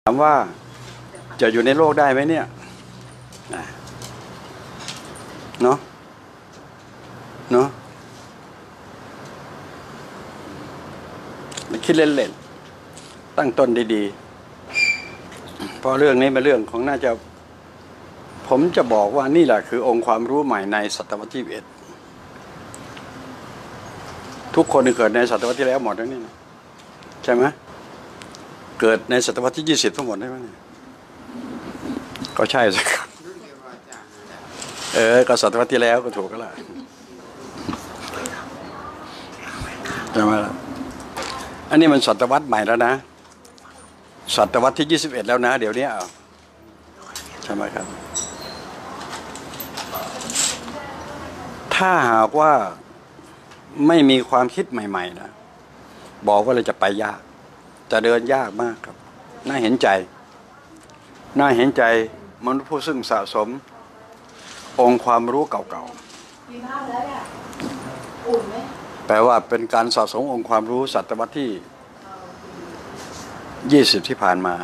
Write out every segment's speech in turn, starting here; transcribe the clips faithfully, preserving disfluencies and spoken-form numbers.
ามว่าจะอยู่ในโลกได้ไหมเนี่ยเนาะเนาะคิดเล่นๆตั้งต้นดีๆเพราะเรื่องนี้เป็นเรื่องของน่าจะผมจะบอกว่านี่แหละคือองค์ความรู้ใหม่ในศตวรรษที่สิบเอ็ดทุกคนเกิดในศตวรรษที่แล้วหมดแล้วนี่นะใช่ไหมเกิดในศตวรรษที่ยี่สิบทั้งหมดได้ไหมก็ใช่สิเออก็ศตวรรษที่แล้วก็ถูกก็แล้วใช่ไหมล่ะอันนี้มันศตวรรษใหม่แล้วนะศตวรรษที่ยี่สิบเอ็ดแล้วนะเดี๋ยวนี้เอาใช่ไหมครับถ้าหากว่าไม่มีความคิดใหม่ๆนะบอกว่าเราจะไปยากจะเดินยากมากครับน่าเห็นใจน่าเห็นใจมนุษย์ผู้ซึ่งสะสมองค์ความรู้เก่าๆแปลว่าเป็นการสะสมองค์ความรู้ศตวรรษที่ยี่สิบที่ผ่านมา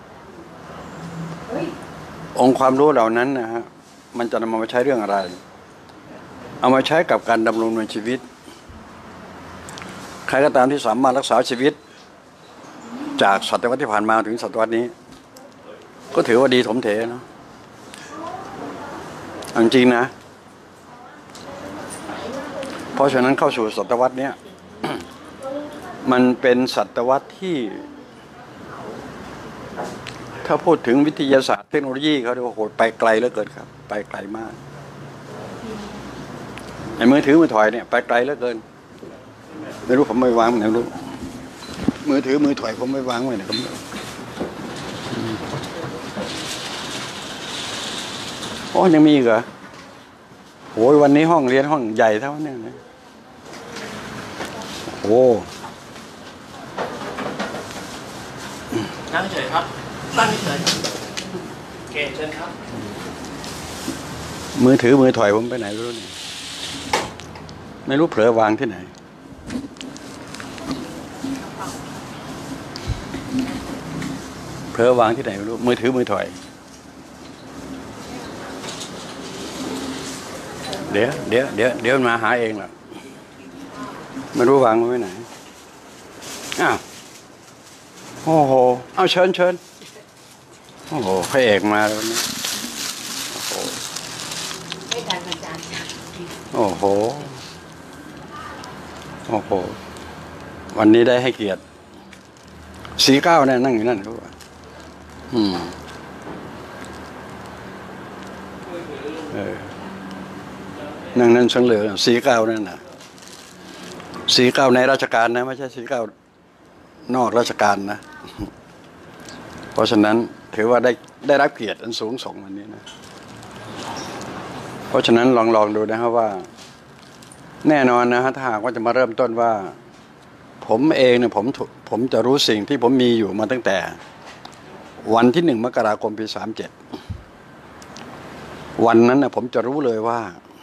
องค์ความรู้เหล่านั้นนะฮะมันจะนำมาใช้เรื่องอะไรเอามาใช้กับการดำรงในชีวิตใครก็ตามที่สามารถรักษาชีวิตจากศตวรรษที่ผ่านมาถึงศตวรรษนี้ก็ถือว่าดีถมเถเนาะจริงๆนะเพราะฉะนั้นเข้าสู่ศตวรรษนี้ มันเป็นศตวรรษที่ถ้าพูดถึงวิทยาศาสตร์เทคโนโลยีเขาเรียกว่าโหดไปไกลเหลือเกินครับไปไกลมากไอ้มือถือมือถอยเนี่ยไปไกลเหลือเกินไม่รู้ผมไม่วางไหนรู้มือถือมือถอยผมไม่วางไว้ไหนผมโอ้ยังมีอีกเหรอโอ้ยวันนี้ห้องเรียนห้องใหญ่เท่านี้นะโอ้นั่งเฉยครับนั่งเฉยเก่งเชิญครับมือถือมือถอยผมไปไหนไม่รู้เนี่ยไม่รู้เผลอวางที่ไหนเผลอวางที่ไหนไม่รู้มือถือมือถอยเดี๋ยวเดี๋ยวเดี๋ยวเดี๋ยวมาหาเองแหละไม่รู้วางไว้ไหนอ้าวโอ้โหเอาเชิญเชิญโอ้โหพระเอกมาแล้วนี่โอ้โหไม่ทันอาจารย์โอ้โหโอ้โหวันนี้ได้ให้เกียรติสีเก้าเนี่ยนั่งอยู่นั่นรู้ป่ะอืมเออนั่งนั่นสังเหลือสีเก้านั่นน่ะสีเก้าในราชการนะไม่ใช่สีเก้านอกราชการนะเพราะฉะนั้นถือว่าได้ได้รับเกียรติอันสูงส่งวันนี้นะเพราะฉะนั้นลองลองดูนะครับว่าแน่นอนนะฮะถ้าหากว่าจะมาเริ่มต้นว่าผมเองเนี่ยผมผมจะรู้สิ่งที่ผมมีอยู่มาตั้งแต่วันที่หนึ่งมกราคมปีสามเจ็ดวันนั้นนะผมจะรู้เลยว่า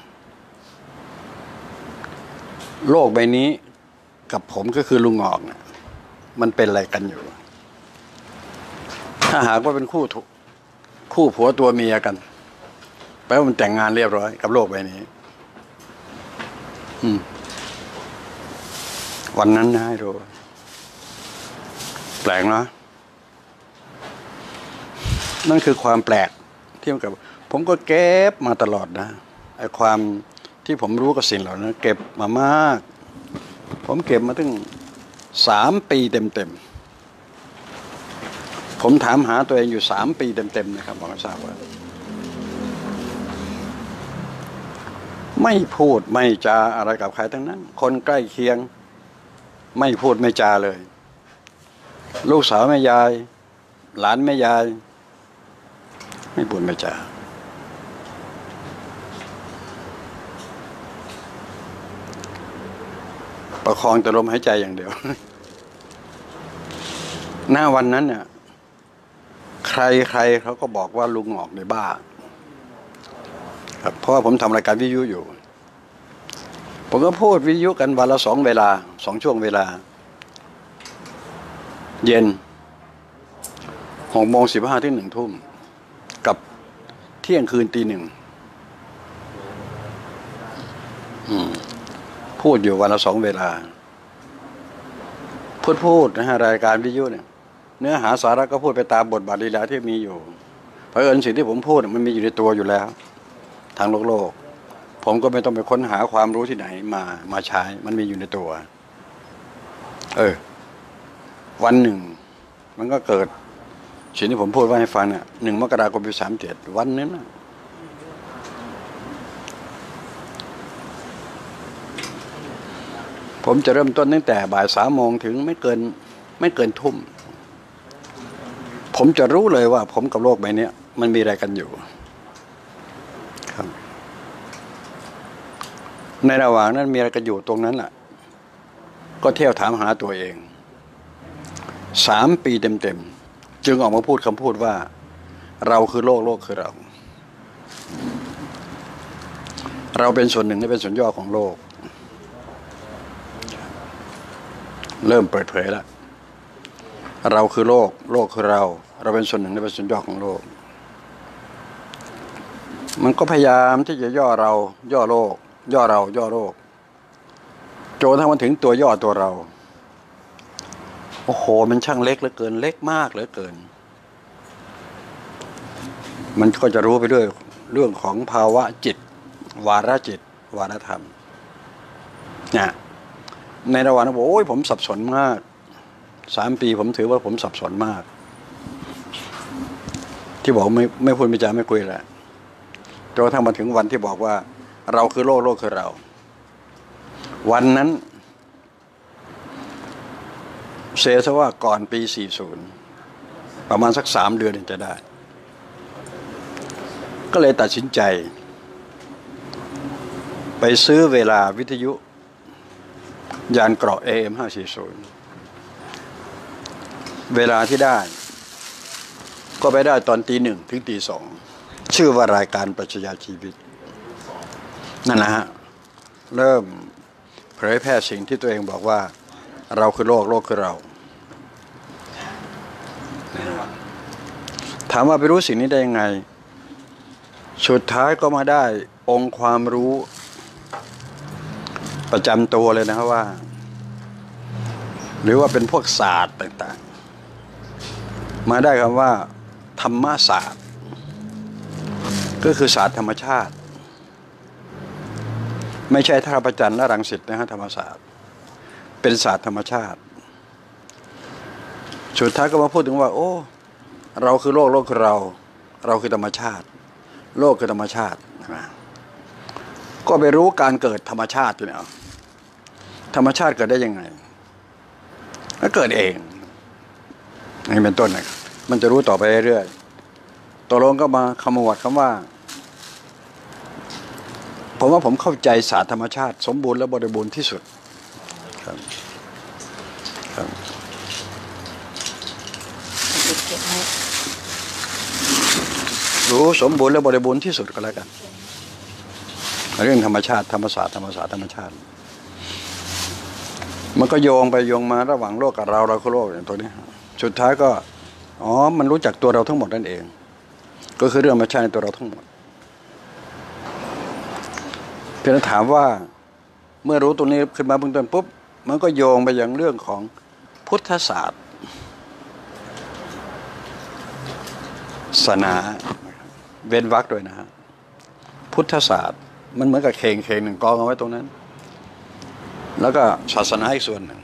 โลกใบนี้กับผมก็คือลุงงอกเนี่ยมันเป็นอะไรกันอยู่ถ้าหากว่าเป็นคู่คู่ผัวตัวเมียกันแปลว่ามันแต่งงานเรียบร้อยกับโลกใบนี้อืมวันนั้นนะให้ดูแปลกนะนั่นคือความแปลกที่มันกับผมก็เก็บมาตลอดนะไอ้ความที่ผมรู้กับสิ่งเหล่านั้นเก็บมามากผมเก็บมาตั้งสามปีเต็มๆผมถามหาตัวเองอยู่สามปีเต็มๆนะครับบอกให้ทราบว่าไม่พูดไม่จาอะไรกับใครทั้งนั้นคนใกล้เคียงไม่พูดไม่จาเลยลูกสาวแม่ยายหลานแม่ยายไม่พูดไม่จาประคองแต่ลมหายใจอย่างเดียวหน้าวันนั้นเนี่ยใครใครเขาก็บอกว่าลุงงอกในบ้าครับเพราะว่าผมทำรายการวิทยุอยู่ผมก็พูดวิทยุกันวันละสองเวลาสองช่วงเวลาเย็นหกโมงสิบห้าถึงหนึ่งทุ่มกับเที่ยงคืนตีหนึ่งพูดอยู่วันละสองเวลาพูดพูดนะฮะรายการวิทยุเนี่ยเนื้อหาสาระก็พูดไปตามบทบาทลีลาที่มีอยู่เพราะเอิญสิ่งที่ผมพูดมันมีอยู่ในตัวอยู่แล้วทางโลกโลกผมก็ไม่ต้องไปค้นหาความรู้ที่ไหนมามาใช้มันมีอยู่ในตัวเออวันหนึ่งมันก็เกิดสิ่งที่ผมพูดไว้ให้ฟังเนี่ยหนึ่งมกราคมปีสามเจ็ดวันนั้นนะผมจะเริ่มต้นตั้งแต่บ่ายสามโมงถึงไม่เกินไม่เกินทุ่มผมจะรู้เลยว่าผมกับโลกใบนี้มันมีอะไรกันอยู่ครับในระหว่างนั้นมีอะไรกันอยู่ตรงนั้นแหละก็เที่ยวถามหาตัวเองสามปีเต็มๆจึงออกมาพูดคำพูดว่าเราคือโลกโลกคือเราเราเป็นส่วนหนึ่งและเป็นส่วนย่อของโลกเริ่มเปิดเผยแล้วเราคือโลกโลกคือเราเราเป็นส่วนหนึ่งและเป็นส่วนย่อของโลกมันก็พยายามที่จะย่อเราย่อโลกย่อเราย่อโลกจนทั้งมันถึงตัวย่อตัวเราโอ้โหมันช่างเล็กเหลือเกินเล็กมากเหลือเกินมันก็จะรู้ไปด้วยเรื่องของภาวะจิตวาระจิตวาระธรรมเนี่ยในระหว่างนั้นบอกโอ้ยผมสับสนมากสามปีผมถือว่าผมสับสนมากที่บอกไม่ไม่พูดไม่จาไม่คุยแหละจนกระทั่งมาถึงวันที่บอกว่าเราคือโลกโลกคือเราวันนั้นเสียซะว่าก่อนปีสี่สิบประมาณสักสามเดือนจะได้ก็เลยตัดสินใจไปซื้อเวลาวิทยุยานเกราะ เอ เอ็ม ห้าสี่ศูนย์เวลาที่ได้ก็ไปได้ตอนตีหนึ่งถึงตีสองชื่อว่ารายการปรัชญาชีวิตนั่นนะฮะเริ่มเผยแพร่สิ่งที่ตัวเองบอกว่าเราคือโลกโลกคือเราถามว่าไปรู้สิ่งนี้ได้ยังไงสุดท้ายก็มาได้องค์ความรู้ประจำตัวเลยนะครับว่าหรือว่าเป็นพวกศาสตร์ต่างๆมาได้คำว่าธรรมศาสตร์ก็คือศาสตร์ธรรมชาติไม่ใช่ท่าพระจันทร์และรังสิตนะฮะธรรมศาสตร์เป็นศาสตร์ธรรมชาติสุดท้ายก็มาพูดถึงว่าโอ้เราคือโลกโลกคือเราเราคือธรรมชาติโลกคือธรรมชาตินะก็ไปรู้การเกิดธรรมชาติอยู่เนี่ยธรรมชาติเกิดได้ยังไงก็เกิดเองนี่เป็นต้นนะครับมันจะรู้ต่อไปเรื่อยๆตัวลงก็มาขมวดคำว่าผมว่าผมเข้าใจศาสตร์ธรรมชาติสมบูรณ์และบริบูรณ์ที่สุดครับครับรู้สมบูรณ์และบริบูรณ์ที่สุดก็แล้วกันเรื่องธรรมชาติธรรมศาสตร์ธรรมศาสตร์ธรรมชาติมันก็โยงไปโยงมาระหว่างโลกกับเราเราคือโลกอย่างตัวนี้สุดท้ายก็อ๋อมันรู้จักตัวเราทั้งหมดนั่นเองก็คือเรื่องธรรมชาติในตัวเราทั้งหมดเพียงแต่ถามว่าเมื่อรู้ตรงนี้ขึ้นมาเบื้องต้นปุ๊บมันก็โยงไปยังเรื่องของพุทธศาสตร์ศาสนาเว้นวรรคด้วยนะฮะพุทธศาสตร์มันเหมือนกับเคงเคงหนึ่งกองเอาไว้ตรงนั้นแล้วก็ศาสนาอีกส่วนหนึ่ง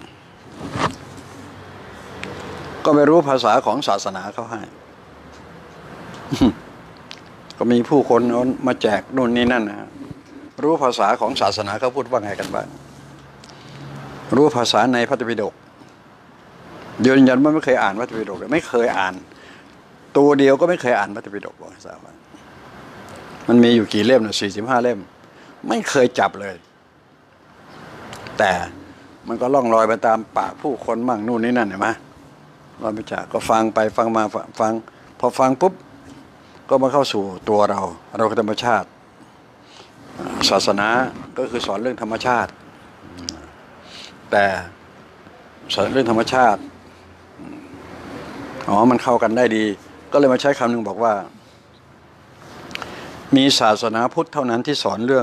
ก็ไม่รู้ภาษาของศาสนาเขาให้ ก็มีผู้คนมาแจกนู่นนี่นั่นนะฮะรู้ภาษาของศาสนาเขาพูดว่าไงกันบ้างรู้ภาษาในพระไตรปิฎกยืนยันว่าไม่เคยอ่านพระไตรปิฎกเลยไม่เคยอ่านตัวเดียวก็ไม่เคยอ่านพระไตรปิฎกบอกทราบว่ามันมีอยู่กี่เล่มนะสี่สิบห้าเล่มไม่เคยจับเลยแต่มันก็ล่องลอยไปตามปากผู้คนมั่งนู่นนี่นั่นเห็นไหมเราไม่จักก็ฟังไปฟังมาฟังพอฟังปุ๊บก็มาเข้าสู่ตัวเราเราคือธรรมชาติศาสนาก็คือสอนเรื่องธรรมชาติแต่สอนเรื่องธรรมชาติอ๋อมันเข้ากันได้ดี ก็เลยมาใช้คำหนึ่งบอกว่ามีศาสนาพุทธเท่านั้นที่สอนเรื่อง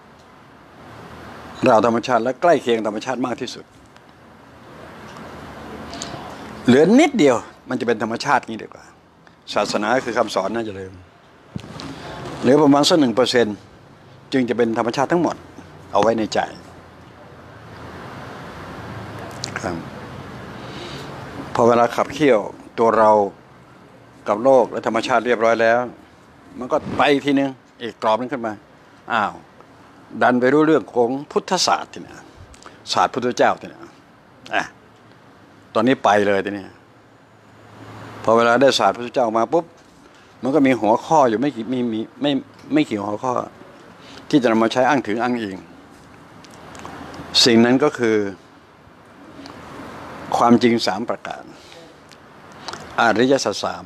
ราวธรรมชาติและใกล้เคียงธรรมชาติมากที่สุดเหลือนิดเดียวมันจะเป็นธรรมชาตินี้ดีกว่าศาสนาคือคำสอนน่าจะเลยเหลือประมาณสักหนึ่งเปอร์เซ็นต์จึงจะเป็นธรรมชาติทั้งหมดเอาไว้ในใจครับพอเวลาขับเคี่ยวตัวเรากับโลกและธรรมชาติเรียบร้อยแล้วมันก็ไปอีกทีนึงอีกกรอบนึงขึ้นมาอ้าวดันไปรู้เรื่องของพุทธศาสตร์ทีนี้ศาสตร์พุทธเจ้าทีนี้อ่ะตอนนี้ไปเลยทีนี้พอเวลาได้ศาสตร์พุทธเจ้ามาปุ๊บมันก็มีหัวข้ออยู่ไม่กี่มีมีไม่ไม่กี่หัวข้อที่จะนำมาใช้อ้างถึงอ้างอิงสิ่งนั้นก็คือความจริงสามประการอริยสัจสาม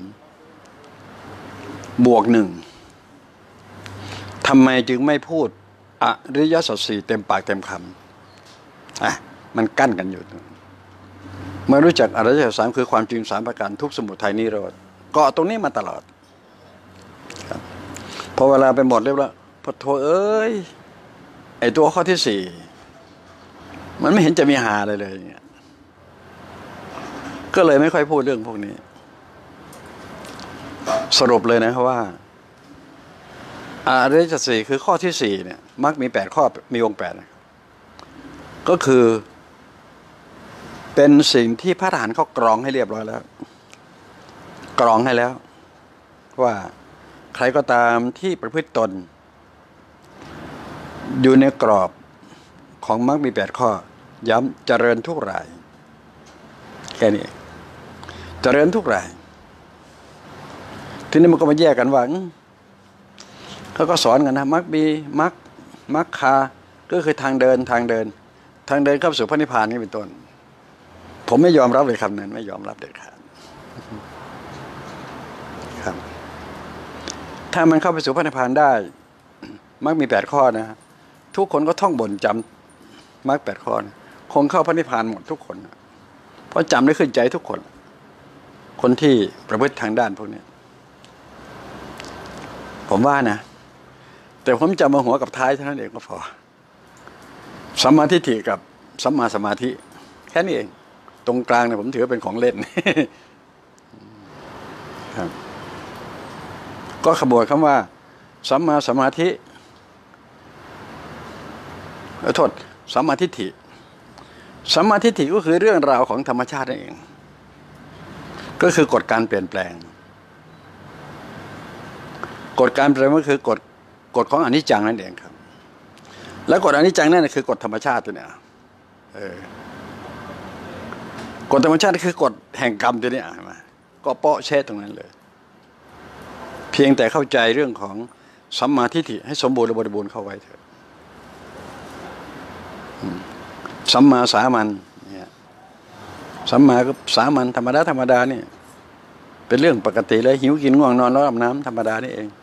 บวกหนึ่งทำไมจึงไม่พูดอริยสัจสี่เต็มปากเต็มคำอ่ะมันกั้นกันอยู่เมื่อรู้จักอริยสัจสามคือความจริงสามประการทุกสมุทัยนิโรธเกาะตรงนี้มาตลอดครับพอเวลาไปหมดเรียบร้อยพอโทเอ้ยไอตัวข้อที่สี่มันไม่เห็นจะมีหาเลยเลยอย่างเงี้ยก็เลยไม่ค่อยพูดเรื่องพวกนี้สรุปเลยนะครับว่าอริยสัจสี่คือข้อที่สี่เนี่ยมักมีแปดข้อมีองค์แปดนะครับก็คือเป็นสิ่งที่พระทหารเขากรองให้เรียบร้อยแล้วกรองให้แล้วว่าใครก็ตามที่ประพฤติตนอยู่ในกรอบของมรรคมีแปดข้อย้ำเจริญทุกรายแค่นี้เจริญทุกรายทีนี้มันก็มาแยกกันว่าเขาก็สอนกันนะมรรคมีมรรคมรรคคาก็คือทางเดินทางเดินทางเดินเข้าสู่พระนิพพานนี่เป็นต้นผมไม่ยอมรับเลยคำนั้นไม่ยอมรับเด็ดขาดครับถ้ามันเข้าไปสู่พระนิพพานได้มรรคมีแปดข้อนะทุกคนก็ท่องบนจำมรรคแปดข้อนะคงเข้าพระนิพพานหมดทุกคนเพราะจำได้ขึ้นใจทุกคนคนที่ประพฤติทางด้านพวกนี้ผมว่านะแต่ผมจำมาหัวกับท้ายเท่านั้นเองก็พอสัมมาทิฏฐิกับสัมมาสมาธิแค่นี้เองตรงกลางเนี่ยผมถือเป็นของเล่นครับก็ขบวนคำว่าสัมมาสมาธิโทษสัมมาทิฏฐิสัมมาทิฏฐิก็คือเรื่องราวของธรรมชาตินั่นเองก็คือกฎการเปลี่ยนแปลงกฎการเปลี่ยนแปลงก็คือกฎกฎของอนิจจังนั่นเองครับแล้วกฎอนิจจังนั่นคือกฎธรรมชาติตัวเนี้ยเออกฎธรรมชาติคือกฎแห่งกรรมตัวเนี้ยมาก็เปาะแช่ตรงนั้นเลยเพียงแต่เข้าใจเรื่องของสัมมาทิฏฐิให้สมบูรณ์และบริบูรณ์เข้าไว้เถอะสัมมาสามัญเนี่ยสัมมาก็สามัญธรรมดาธรรมดานี่เป็นเรื่องปกติเลยหิวกินง่วงนอนแล้วอาบน้ำธรรมดานี่เอง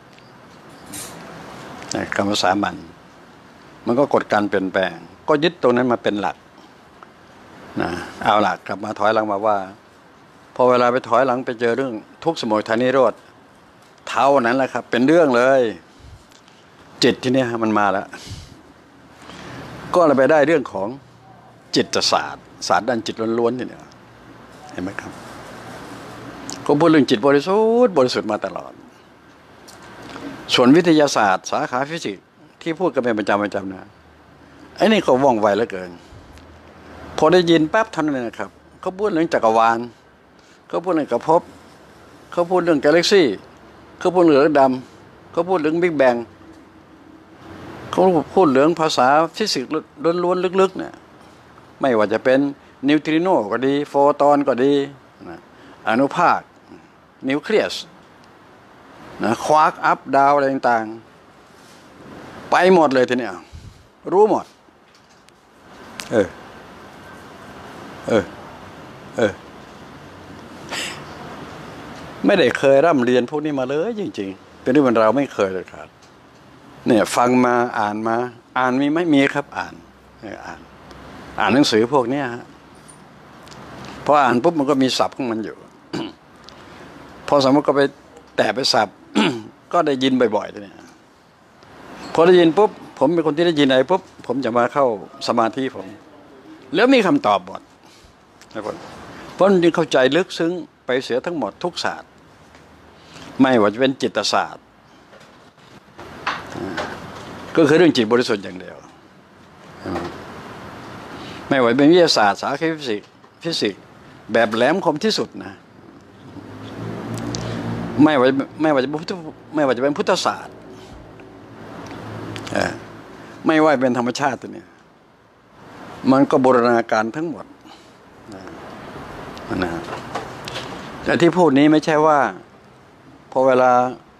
คำว่าสามัญมันก็กฎการเปลี่ยนแปลงก็ยึดตรงนั้นมาเป็นหลักนะเอาหลักกลับมาถอยหลังมาว่าพอเวลาไปถอยหลังไปเจอเรื่องทุกข์สมุทัยนิโรธเท่านั้นแหละครับเป็นเรื่องเลยจิตที่นี่มันมาแล้วก็เลยไปได้เรื่องของจิตศาสตร์ศาสตร์ด้านจิตล้วนๆเนี่ยเห็นไหมครับก็พูดเรื่องจิตบริสุทธิ์บริสุทธิ์มาตลอดส่วนวิทยาศาสตร์สาขาฟิสิกส์ที่พูดกันเป็นประจำประจำนะไอ้นี่ก็ว่องไวเหลือเกินพอได้ยินแป๊บเท่านั้นเลยนะครับเขาพูดเรื่องจักรวาลเขาพูดเรื่องกระพบเขาพูดเรื่องกาแล็กซี่เขาพูดเรื่องดำเขาพูดเรื่องบิ๊กแบงเขาพูดเรื่องภาษาฟิสิกส์ล้วนๆลึกๆเนี่ยไม่ว่าจะเป็นนิวตริโนก็ดีโฟตอนก็ดีนะอนุภาคนิวเคลียสนะควาร์กอัพดาวอะไรต่างๆไปหมดเลยทีเนี้ยรู้หมดเออเออเออไม่ได้เคยร่ำเรียนพวกนี้มาเลยจริงๆเป็นเรื่องเราไม่เคยเลยครับเนี่ยฟังมาอ่านมาอ่านมีไม่มีครับอ่านอ่านอ่านหนังสือพวกนี้ฮะพออ่านปุ๊บมันก็มีศัพท์ของมันอยู่พอสมมติก็ไปแตะไปสับ ก็ได้ยินบ่อยๆเนี่ยพอได้ยินปุ๊บผมเป็นคนที่ได้ยินอะไรปุ๊บผมจะมาเข้าสมาธิผมแล้วมีคำตอบหมดนะผมเพราะมันจึงเข้าใจลึกซึ้งไปเสียทั้งหมดทุกศาสตร์ไม่ว่าจะเป็นจิตศาสตร์ก็คือเรื่องจิตบริสุทธิ์อย่างเดียวไม่ว่าเป็นวิทยาศาสตร์สาขาฟิสิกส์ฟิสิกส์แบบแหลมคมที่สุดนะไม่ว่าไม่ว่าจะเป็นพุทธไม่ว่าจะเป็นพุทธศาสตร์ไม่ว่าเป็นธรรมชาติตัวนี้มันก็บูรณาการทั้งหมดนะแต่ที่พูดนี้ไม่ใช่ว่าพอเวลา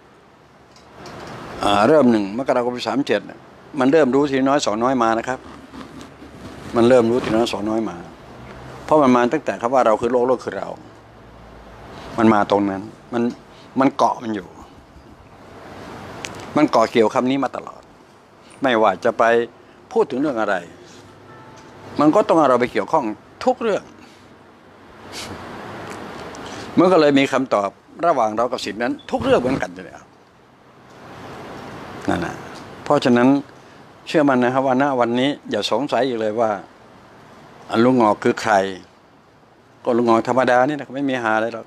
เริ่มหนึ่งมกราคมปีสามเจ็ดมันเริ่มรู้ทีน้อยสองน้อยมานะครับมันเริ่มรู้ทีน้อยสองน้อยมาเพราะมันมาตั้งแต่คำว่าเราคือโลกโลกคือเรามันมาตรงนั้นมันมันเกาะมันอยู่มันเกาะเกี่ยวคำนี้มาตลอดไม่ว่าจะไปพูดถึงเรื่องอะไรมันก็ต้องเอาเราไปเกี่ยวข้องทุกเรื่องมันก็เลยมีคำตอบระหว่างเรากับสิ่งนั้นทุกเรื่องเหมือนกันเลยนั่นแหละเพราะฉะนั้นเชื่อมันนะครับว่าณวันนี้อย่าสงสัยอีกเลยว่าลุงงอกคือใครก็ลุงงอกธรรมดานี่นะไม่มีหาอะไรหรอก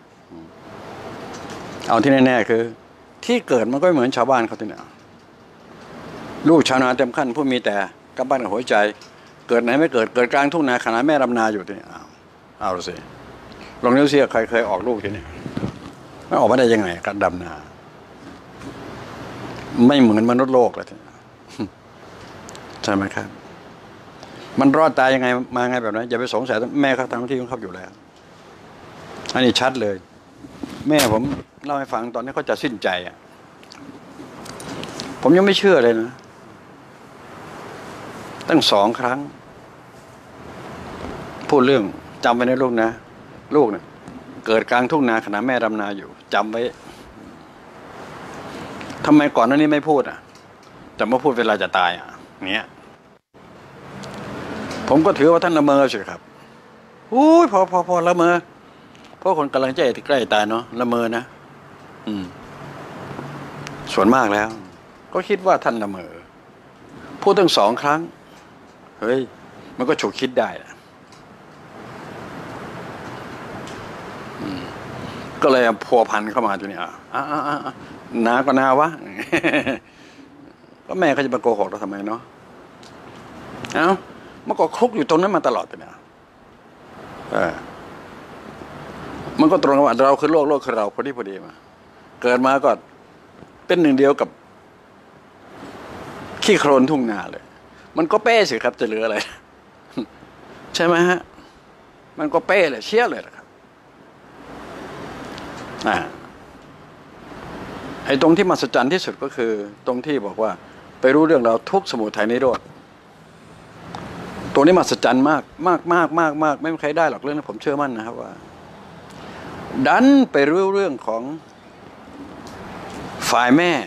เอาที่แน่ๆคือที่เกิดมันก็เหมือนชาวบ้านเขาที่นี่ลูกชาวนาเต็มขั้นผู้มีแต่กำปั้นกับหัวใจเกิดไหนไม่เกิดเกิดกลางทุ่งนาขณะแม่รำนาอยู่ที่นี่เอาเอาสิลองนิ้วเสียใครเคยออกลูกที่นี่ไม่ออกมาได้ยังไงการดำนาไม่เหมือนมนุษย์โลกเลยทีใช่ไหมครับมันรอดตายยังไงมาไงแบบนั้นอย่าไปสงสัยแม่เขาทำหน้าที่ของเขาอยู่แล้วอันนี้ชัดเลยแม่ผมเล่าให้ฟังตอนนี้เขาจะสิ้นใจอ่ะผมยังไม่เชื่อเลยนะตั้งสองครั้งพูดเรื่องจำไว้นะลูกนะลูกเนี่ยเกิดกลางทุ่งนาขณะแม่รำนาอยู่จำไว้ทำไมก่อนหน้านี้ไม่พูดอ่ะแต่มาพูดเวลาจะตายอ่ะเนี้ยผมก็ถือว่าท่านละเมอสิครับอุ้ยพอพอพอละเมอเพราะคนกำลังใจที่ใกล้ตายเนาะละเมอนะอืมส่วนมากแล้วก็คิดว่าท่านละเมอพูดตั้งสองครั้งเฮ้ยมันก็ฉุกคิดได้นะก็เลยพัวพันเข้ามาตัวนี้อ่ะอ่ะอ่ะอ่ะนาก็นาวะก็แม่เขาจะมาโกหกเราทำไมเนาะเอ้ามันก็คลุกอยู่ตรงนั้นมาตลอดเลยนะเออมันก็ตรงกับว่าเราคือโลกโลกคือเราพอดีพอดีมาเกิดมาก็เป็นหนึ่งเดียวกับขี้โคลนทุ่งนาเลยมันก็เป้สิครับจะเหลืออะไรใช่ไหมฮะมันก็เป้เลยเชี่ยเลยนะครับอ่าไอ้ตรงที่มหัศจรรย์ที่สุดก็คือตรงที่บอกว่าไปรู้เรื่องเราทุกสมุทัยนิโรธตัวนี้มหัศจรรย์มากมากมากมากมากไม่มีใครได้หรอกเรื่องนี้ผมเชื่อมั่นนะครับว่าดันไปรู้เรื่องของฝ่ายแม่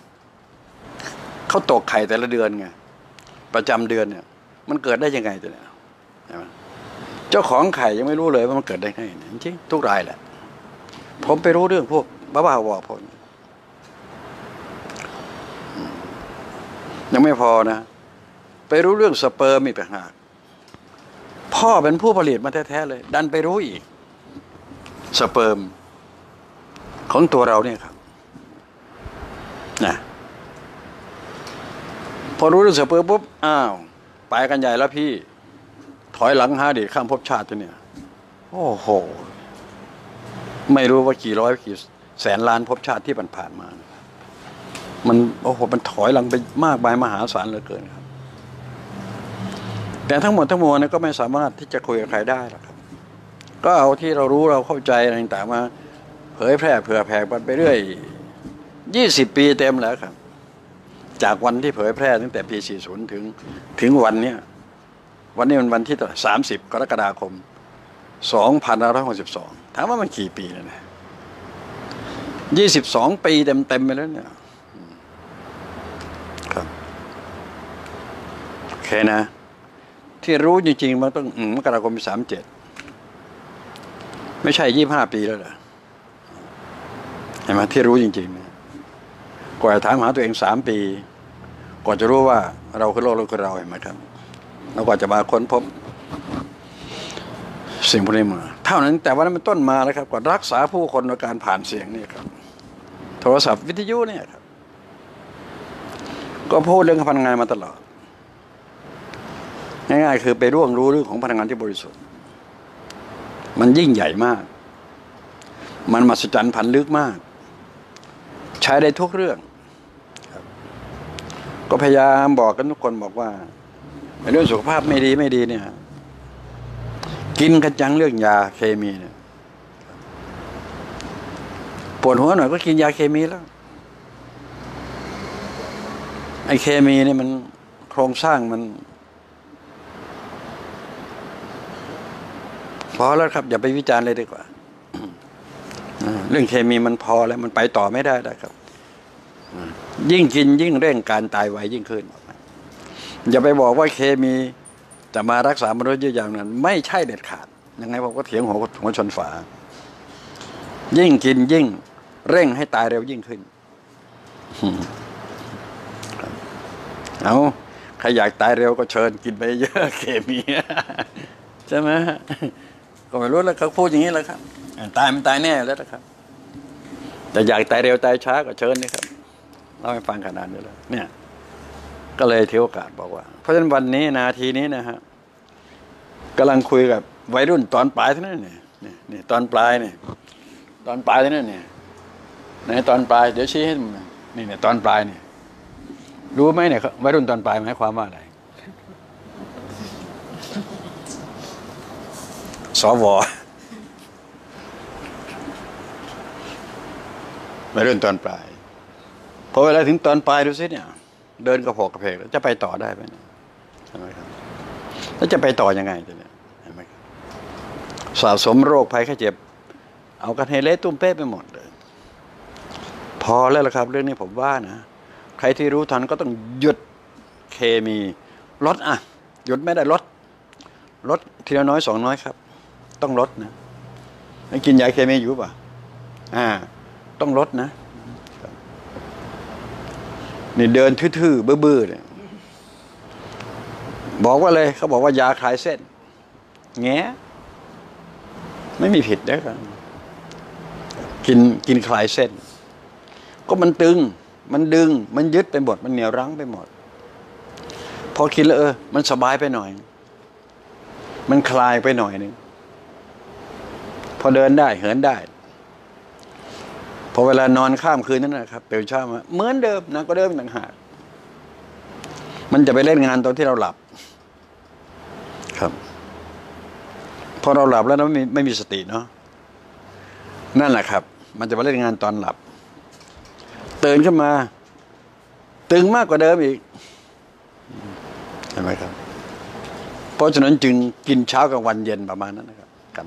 เขาตกไข่แต่ละเดือนไงประจำเดือนเนี่ยมันเกิดได้ยังไงตัวเนี่ยใช่ไหมเจ้าของไข่ยังไม่รู้เลยว่ามันเกิดได้ไงจริงๆทุกรายแหละผมไปรู้เรื่องพวกบ้าๆวอๆพวกยังไม่พอนะไปรู้เรื่องสเปิร์มอีกต่างหากพ่อเป็นผู้ผลิตมาแท้ๆเลยดันไปรู้อีกสเปิร์มของตัวเราเนี่ยครับนะพอรู้เรื่องสเปิร์มปุ๊บอ้าวไปกันใหญ่แล้วพี่ถอยหลังหาอดีตข้ามภพชาติตัวเนี่ยโอ้โหไม่รู้ว่ากี่ร้อยกี่แสนล้านภพชาติที่ผ่านมามันโอ้โหมันถอยหลังไปมากมายมหาศาลเหลือเกินครับแต่ทั้งหมดทั้งมวลเนี่ยก็ไม่สามารถที่จะคุยกับใครได้หรอกครับก็เอาที่เรารู้เราเข้าใจอะไรต่างๆมาเผยแพร่เผื่อแผ่ไปเรื่อยยี่สิบปีเต็มแล้วครับจากวันที่เผยแพร่ตั้งแต่ปีสี่สิบถึงถึงวันเนี้ยวันนี้มันวันที่สามสิบกรกฎาคมสองพันห้าร้อยหกสิบสองถามว่ามันกี่ปีแล้วเนี่ยยี่สิบสองปีเต็มเต็มไปแล้วเนี่ยครับโอเคนะที่รู้จริงๆมันต้องมกราคมปีสามเจ็ดไม่ใช่ยี่สิบห้าปีแล้วเหรอห็นไหมที่รู้จริงๆนะกว่าจะถามหาตัวเองสามปีกว่าจะรู้ว่าเราคือโลกเราคือเราเห็นไหมครับแล้วกว่าจะมาค้นพบสิ่งพวกนี้มาเท่านั้นแต่ว่านั้นเป็นต้นมาแล้วครับกว่ารักษาผู้คนโดยการผ่านเสียงนี่ครับโทรศัพท์วิทยุเนี่ยครับก็พูดเรื่องพลังงานมาตลอดง่ายๆคือไปร่วงรู้เรื่องของพลังงานที่บริสุทธิ์มันยิ่งใหญ่มากมันมหัศจรรย์พันลึกมากใช้ได้ทุกเรื่องก็พยายามบอกกันทุกคนบอกว่าเรื่องสุขภาพไม่ดีไม่ดีเนี่ยกินกระจังเรื่องยาเคมีเนี่ยปวดหัวหน่อยก็กินยาเคมีแล้วไอ้เคมีเนี่ยมันโครงสร้างมันพอแล้วครับอย่าไปวิจารณ์เลยดีกว่าเรื่องเคมีมันพอแล้วมันไปต่อไม่ได้แล้วครับยิ่งกินยิ่งเร่งการตายไวยิ่งขึ้นอย่าไปบอกว่าเคมีจะมารักษามนุษย์ยืดยาวนั้นไม่ใช่เด็ดขาดยังไงผมก็เถียงหัวหัวชนฝายิ่งกินยิ่งเร่งให้ตายเร็วยิ่งขึ้นเอาใครอยากตายเร็วก็เชิญกินไปเยอะเคมีใช่ไหมก็ไม่รู้แล้วเขาพูดอย่างนี้แล้วครับตายมันตายแน่แล้วนะครับแต่อยากตายเร็วตายช้าก็เชิญนะครับเล่าให้ฟังขนาดนี้แล้วเนี่ยก็เลยถือโอกาสบอกว่าเพราะฉะนั้นวันนี้นาทีนี้นะฮะกำลังคุยกับวัยรุ่นตอนปลายเท่านั้นเนี่ยนี่ตอนปลายเนี่ยตอนปลายเท่านั้นเนี่ยในตอนปลายเดี๋ยวชี้ให้นี่เนี่ยตอนปลายเนี่ยรู้ไหมเนี่ยวัยรุ่นตอนปลายหมายความว่าอะไรสววัยรุ่นตอนปลายพอเวลาถึงตอนปลายดูสิเนี่ยเดินกระโผกกระเพกแล้วจะไปต่อได้ไหมใช่ไหมครับแล้วจะไปต่อยังไงตัวเนี่ยเห็นไหมครับสะสมโรคภัยไข้เจ็บเอากันให้เละตุ้มเป๊ะไปหมดเลยพอแล้วล่ะครับเรื่องนี้ผมว่านะใครที่รู้ทันก็ต้องหยุดเคมีลดอ่ะหยุดไม่ได้ลดลดทีละน้อยสองน้อยครับต้องลดนะไม่กินยาเคมีอยู่ป่ะอ่าต้องลดนะนี่เดินทื่อๆบื้อๆเนี่ยบอกว่าเลยเขาบอกว่ายาคลายเส้นแง่ไม่มีผิดนะครับกินกินคลายเส้นก็มันตึงมันดึงมันยึดไปหมดมันเหนี่ยวรั้งไปหมดพอกินแล้วเออมันสบายไปหน่อยมันคลายไปหน่อยนึงพอเดินได้เหินได้พอเวลานอนข้ามคืนนั้นนะครับตื่นเช้ามาเหมือนเดิมนะก็เดิมต่างหากมันจะไปเล่นงานตอนที่เราหลับครับพอเราหลับแล้วเราไม่มีไม่มีสติเนาะนั่นแหละครับมันจะมาเล่นงานตอนหลับตื่นขึ้นมาตึงมากกว่าเดิมอีกเห็นไหมครับเพราะฉะนั้นจึงกินเช้ากลางวันเย็นประมาณนั้นนะครับกัน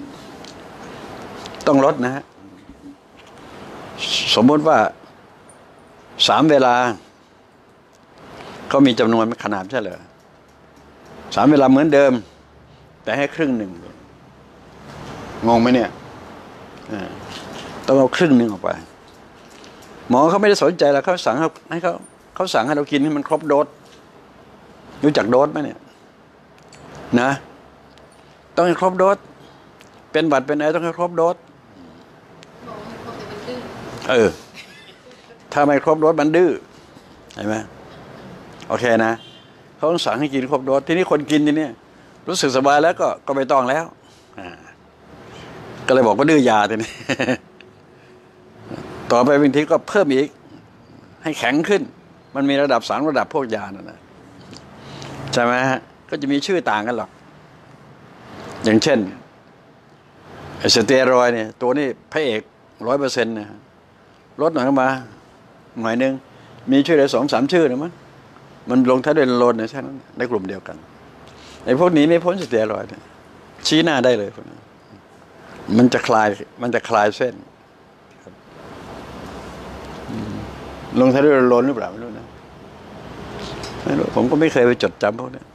ต้องลดนะฮะสมมติว่าสามเวลาเขามีจำนวนขนาดใช่เหรอสามเวลาเหมือนเดิมแต่ให้ครึ่งหนึ่งงงไหมเนี่ยต้องเอาครึ่งหนึ่งออกไปหมอเขาไม่ได้สนใจแล้วเขาสั่งให้เขาเขาสั่งให้เรากินให้มันครบโดสรู้จักโดสไหมเนี่ยนะต้องให้ครบโดสเป็นบัตรเป็นอะไรต้องให้ครบโดสเออถ้าไม่ครบโดสมันดื้อเห็นไหมโอเคนะเขาต้องสั่งให้กินครบโดสทีนี้คนกินทีนี้รู้สึกสบายแล้วก็ก็ไม่ต้องแล้วอ่าก็เลยบอกว่าดื้อยาทีนี้ ต่อไปบางทีก็เพิ่มอีกให้แข็งขึ้นมันมีระดับสามระดับพวกยานะนะใช่ไหมฮะก็จะมีชื่อต่างกันหรอกอย่างเช่นไอสเตียรอยด์เนี่ยตัวนี้พระเอกร้อยเปอร์เซ็นต์นะลดหน่อยเข้ามาหน่อยนึงมีชื่อได้สองสามชื่อนะมั้งมันลงท้ายด้วยโลนเนี่ยใช่ไหมในกลุ่มเดียวกันไอ้พวกนี้ไม่พ้นสเตียรอยด์เนี่ยชี้หน้าได้เลยพวกนี้มันจะคลายมันจะคลายเส้นลงท้ายด้วยโลนหรือเปล่าไม่รู้นะไม่รู้ผมก็ไม่เคยไปจดจำพวกนี้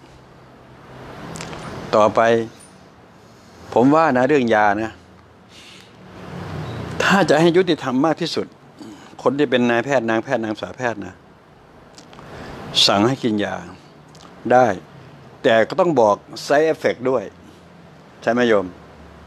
ต่อไปผมว่านะเรื่องยานะถถ้าจะให้ยุติธรรมมากที่สุดคนที่เป็นนายแพทย์นางแพทย์นางสาวแพทย์นะสั่งให้กินยาได้ แต่ก็ต้องบอก side effect ด้วยใช่ไหมโยม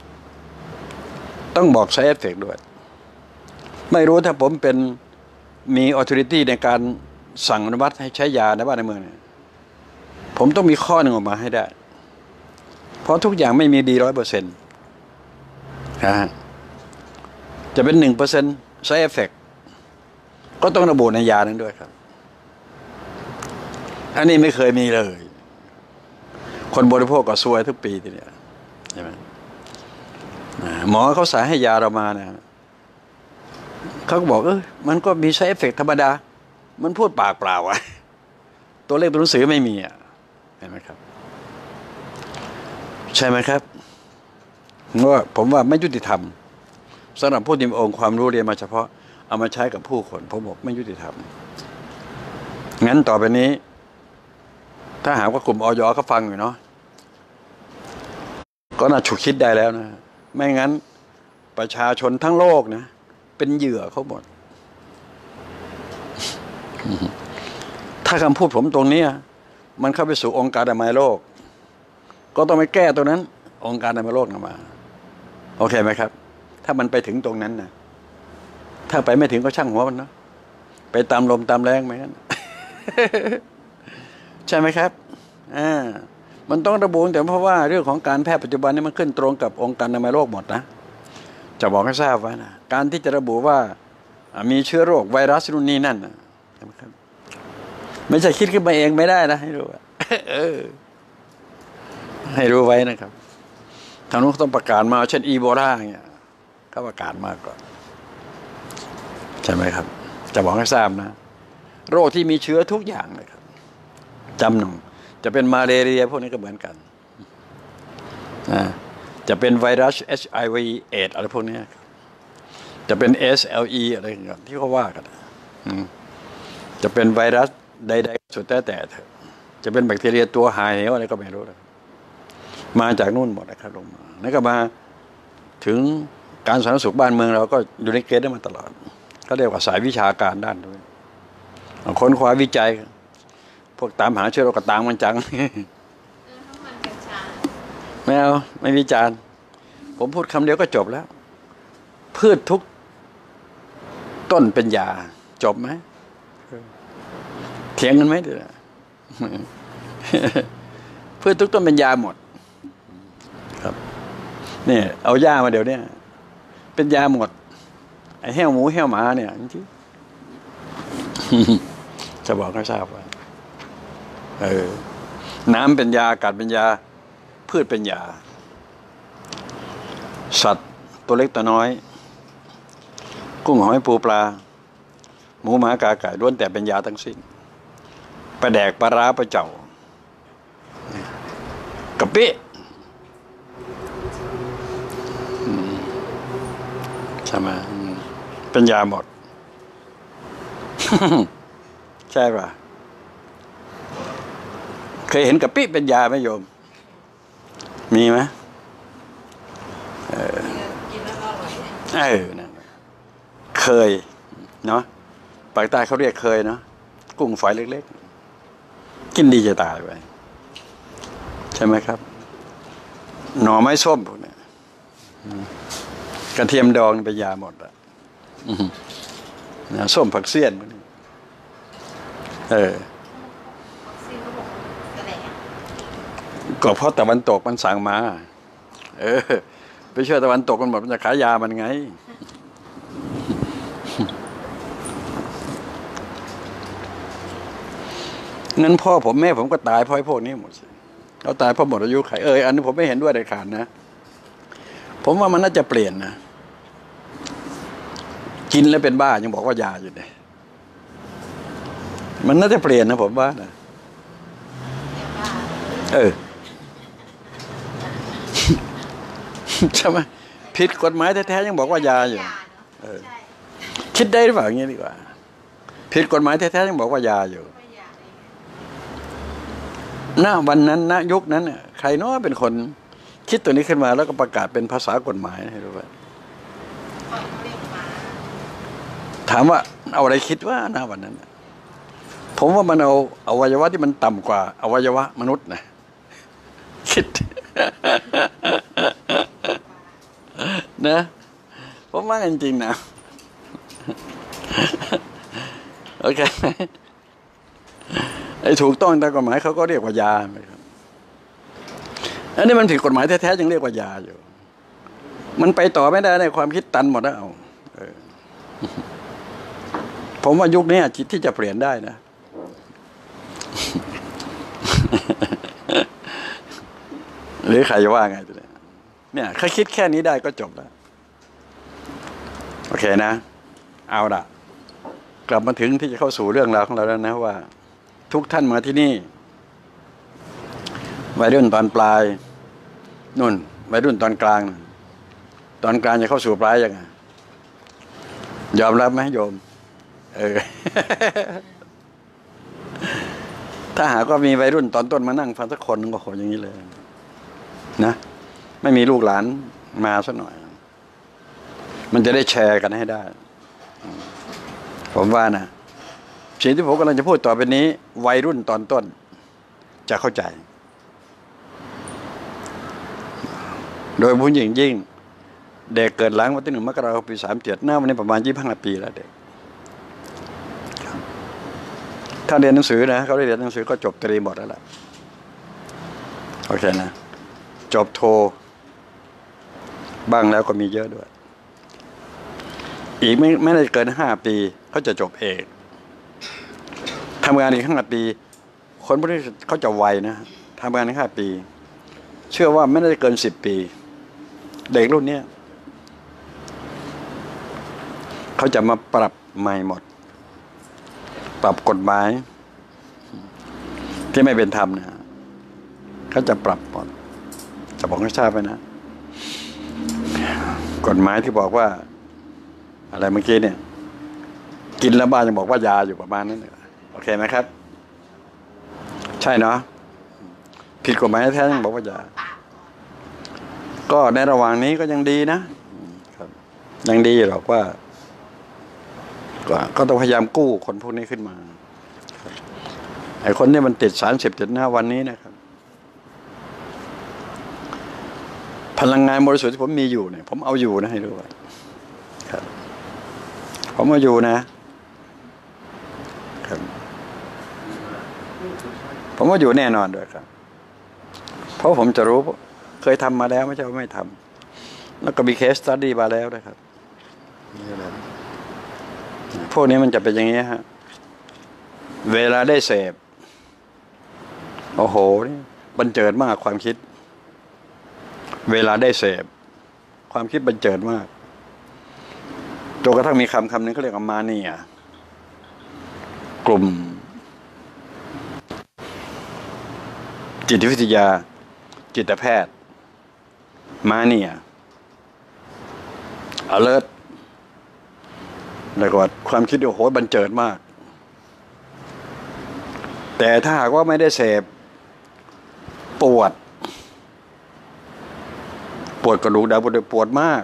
ต้องบอก side effect ด้วยไม่รู้ถ้าผมเป็นมี authority ในการสั่งอนุมัติให้ใช้ยาในบ้านในเมืองเนี่ยผมต้องมีข้อหนึ่งออกมาให้ได้เพราะทุกอย่างไม่มีดีร้อยเปอร์เซ็นต์นะฮะจะเป็นหนึ่งเปอร์เซ็นต์ side effect ก็ต้องระบุในยานั้นด้วยครับอันนี้ไม่เคยมีเลยคนบริโภคก็ซวยทุกปีทีเดียวใช่ไหมหมอเขาสายให้ยาเรามาเนี่ยเขาก็บอกเออมันก็มี side effect ธรรมดามันพูดปากเปล่าอะตัวเลขตัวหนังสือไม่มีอ่ะเห็นไหมครับใช่ไหมครับว่าผมว่าไม่ยุติธรรมสำหรับผู้ที่มีองค์ความรู้เรียนมาเฉพาะเอามาใช้กับผู้คนผมบอกไม่ยุติธรรมงั้นต่อไปนี้ถ้าหากว่ากลุ่มอย.เขาฟังอยู่เนาะก็น่าฉุกคิดได้แล้วนะไม่งั้นประชาชนทั้งโลกนะเป็นเหยื่อเขาหมดถ้าคำพูดผมตรงนี้มันเข้าไปสู่องค์การอนามัยโลกก็ต้องไปแก้ตรงนั้นองค์การอนามัยโลกมาโอเคไหมครับถ้ามันไปถึงตรงนั้นนะถ้าไปไม่ถึงก็ช่างหัวมันเนาะไปตามลมตามแรงไหมงั้น ใช่ไหมครับอ่ามันต้องระบุแต่เพราะว่าเรื่องของการแพทย์ปัจจุบันนี้มันขึ้นตรงกับองค์การอนามัยโลกหมดนะจะบอกให้ทราบไว้นะการที่จะระบุว่ามีเชื้อโรคไวรัสนู่นนี่นั่นนะใช่ไหมครับไม่ใช่คิดขึ้นมาเองไม่ได้นะให้รู้เออให้รู้ไว้นะครับทางนู้นต้องประกาศมาเช่นอีโบลาเนี่ยเขาประกาศมาก่อนใช่ไหมครับจะบอกให้ทราบนะโรคที่มีเชื้อทุกอย่างนะครับจำหนึ่งจะเป็นมาเรียพวกนี้ก็เหมือนกันนะจะเป็นไวรัส เอช ไอ วี เอดส์อะไรพวกนี้จะเป็น เอส แอล อี อะไรอย่างเงี้ยที่เขาว่ากันจะเป็นไวรัสใดๆสุดแต่แต่เถอะจะเป็นแบคทีเรียตัวหายเหวอะไรก็ไม่รู้มาจากนู่นหมดนะครับลงมาแล้วก็มาถึงการสาธารณสุขบ้านเมืองเราก็อยู่ในเกณฑ์ได้มาตลอดก็เรียกว่าสายวิชาการด้านด้วยค้นคว้าวิจัยพวกตามหาเชื้อโรคกระตางมันจังไม่เอาไม่วิจารณ์ผมพูดคำเดียวก็จบแล้วพืชทุกต้นเป็นยาจบไหมเถียงกันไหมเดี๋ยวพืชทุกต้นเป็นยาหมดครับเนี่ยเอาหญ้ามาเดี๋ยวนี้เป็นยาหมดไอ้แห้วหมูแห้วหมาเนี่ยจริงจะบอกให้ทราบว่าเออน้ำเป็นยาอากาศเป็นยาพืชเป็นยาสัตว์ตัวเล็กตัวน้อยกุ้งหอยปูปลาหมูหมากาไก่ล้วนแต่เป็นยาทั้งสิ้นปลาแดกปลาร้าปลาเจ่ากะปิใช่ไหมเป็นยาหมด ใช่ป่ะเคยเห็นกะปิเป็นยาไหมโยมมีไหมเออกินแล้วอร่อยเออนั่นเคยเนาะปากใต้เขาเรียกเคยเนาะกุ้งฝอยเล็กๆกินดีจะตายไปใช่ไหมครับหน่อไม้ส้มพวกนี้กระเทียมดองเป็นยาหมดอ่ะส้มผักเสี้ยนพวกนี้เออก็เพราะตะวันตกมันสั่งมาเออไปเชื่อตะวันตกมันบอกมันจะขายยามันไงงั้นพ่อผมแม่ผมก็ตายเพราะไอ้พวกนี้หมดสิเขาตายเพราะหมดอายุไขเอออันนี้ผมไม่เห็นด้วยเด็ดขาดนะผมว่ามันน่าจะเปลี่ยนนะกินแล้วเป็นบ้ายังบอกว่ายาอยู่เนี่ยมันน่าจะเปลี่ยนนะผมว่านะเออใช่ไหมผิดกฎหมายแท้ๆยังบอกว่ายาอยู่เออคิดได้หรือเปล่าอย่างนี้ดีกว่าผิดกฎหมายแท้ๆยังบอกว่ายาอยู่ณวันนั้นณยุคนั้นเนี่ยใครเนาะเป็นคนคิดตัวนี้ขึ้นมาแล้วก็ประกาศเป็นภาษากฎหมายให้รู้ว่าถามว่าเอาอะไรคิดว่านะวันนั้นผมว่ามันเอาอวัยวะที่มันต่ำกว่าอวัยวะมนุษย์นะคิด นะผมว่าจริงๆนะโอเคไอ้ถูกต้องตามกฎหมายเขาก็เรียกว่ายาครับอันนี้มันผิดกฎหมายแท้ๆยังเรียกว่ายาอยู่มันไปต่อไม่ได้ในความคิดตันหมดแล้วเอาผมว่ายุคนี้จิตที่จะเปลี่ยนได้นะหรือใครว่าไงตัวเนี่ยเนี่ยแค่คิดแค่นี้ได้ก็จบแล้วโอเคนะเอาละกลับมาถึงที่จะเข้าสู่เรื่องราวของเราแล้วนะว่าทุกท่านมาที่นี่วัยรุ่นตอนปลายนุ่นวัยรุ่นตอนกลางตอนกลางจะเข้าสู่ปลายยังไงยอมรับไหมโยมเออ ถ้าหากว่ามีวัยรุ่นตอนต้นมานั่งฟังสักคนนึงก็โหอย่างนี้เลยนะไม่มีลูกหลานมาสักหน่อยมันจะได้แชร์กันให้ได้ผมว่านะสิ่งที่ผมกำลังจะพูดต่อไปนี้วัยรุ่นตอนต้นจะเข้าใจโดยผู้หญิงยิ่งเด็กเกิดหลังวันที่หนึ่งมกราคมปีสามเจ็ดหน้าวันนี้ประมาณยี่สิบห้าปีแล้วเด็กถ้าเรียนหนังสือนะเขาได้เรียนหนังสือก็จบตรีหมดแล้วแหละโอเคนะจบโทบ้างแล้วก็มีเยอะด้วยอีกไม่ไม่ได้เกินห้าปีเขาจะจบเอกทำงานอีกห้าปีคนพวกนี้เขาจะไวนะทำงานอีกห้าปีเชื่อว่าไม่ได้เกินสิบปีเด็กรุ่นนี้เขาจะมาปรับใหม่หมดปรับกฎหมายที่ไม่เป็นธรรมนะเขาจะปรับหมดจะบอกให้ทราบไปนะกฎหมายที่บอกว่าอะไรเมื่อกี้เนี่ยกินแล้วบ้านยังบอกว่ายาอยู่ประมาณนั้นโอเคไหมครับใช่เนาะผิดกฎหมายแท้ยังบอกว่ายาก็ในระหว่างนี้ก็ยังดีนะครับยังดีหรอกว่าก็ต้องพยายามกู้คนพวกนี้ขึ้นมาไอ้คนที่มันติดสารเสพติดหน้าวันนี้นะครับพลังงานบริสุทธิ์ที่ผมมีอยู่เนี่ยผมเอาอยู่นะให้รู้ว่าครับผมเอาอยู่นะครับผมว่าอยู่แน่นอนด้วยครับเพราะผมจะรู้เคยทำมาแล้วไม่ใช่ว่าไม่ทำแล้วก็มีเคสสตัดดี้มาแล้วนะครับพวกนี้มันจะเป็นอย่างนี้ฮะเวลาได้เสพโอ้โหบันเจิดมากความคิดเวลาได้เสพความคิดบันเจิดมากจนกระทั่งมีคำคำนึงเขาเรียกว่ามาเนียกลุ่มจิตวิทยาจิตแพทย์มาเนีย alert แล้วก็ความคิดโอ้โหบันเจิดมากแต่ถ้าหากว่าไม่ได้เสพปวดปวดกระดูกดาวปวดปวดมาก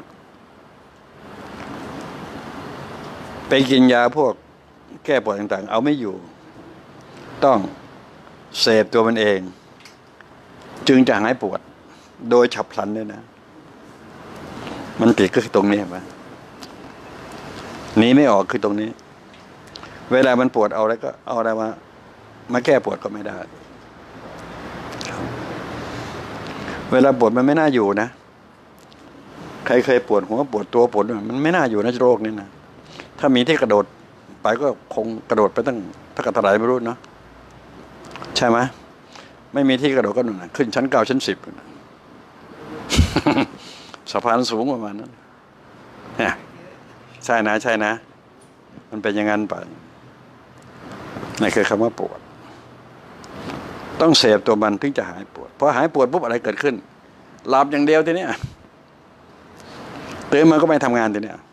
ไปกินยาพวกแก้ปวดต่างๆเอาไม่อยู่ต้องเสพตัวมันเองจึงจะหายปวดโดยฉับพลันเลยนะมันติดก็คือตรงนี้ป่ะหนีไม่ออกคือตรงนี้เวลามันปวดเอาอะไรก็เอาอะไรมามาแก้ปวดก็ไม่ได้เวลาปวดมันไม่น่าอยู่นะใครเคยปวดหัวปวดตัวปวดมันไม่น่าอยู่นะโรคนี้นะถ้ามีที่กระโดดไปก็คงกระโดดไปตั้งถ้ากระถายไม่รู้เนาะใช่ไหมไม่มีที่กระโดดก็หนุนขึ้นชั้นเก้าชั้นสิบสะพานสูงประมาณนั้นเนี่ยใช่นะใช่นะมันเป็นอย่างนั้นไปนี่คือคำว่าปวดต้องเสพตัวมันถึงจะหายปวดพอหายปวดปุ๊บอะไรเกิดขึ้นหลับอย่างเดียวทีเนี้ยตื่นมาก็ไม่ทำงานทีเนี้ย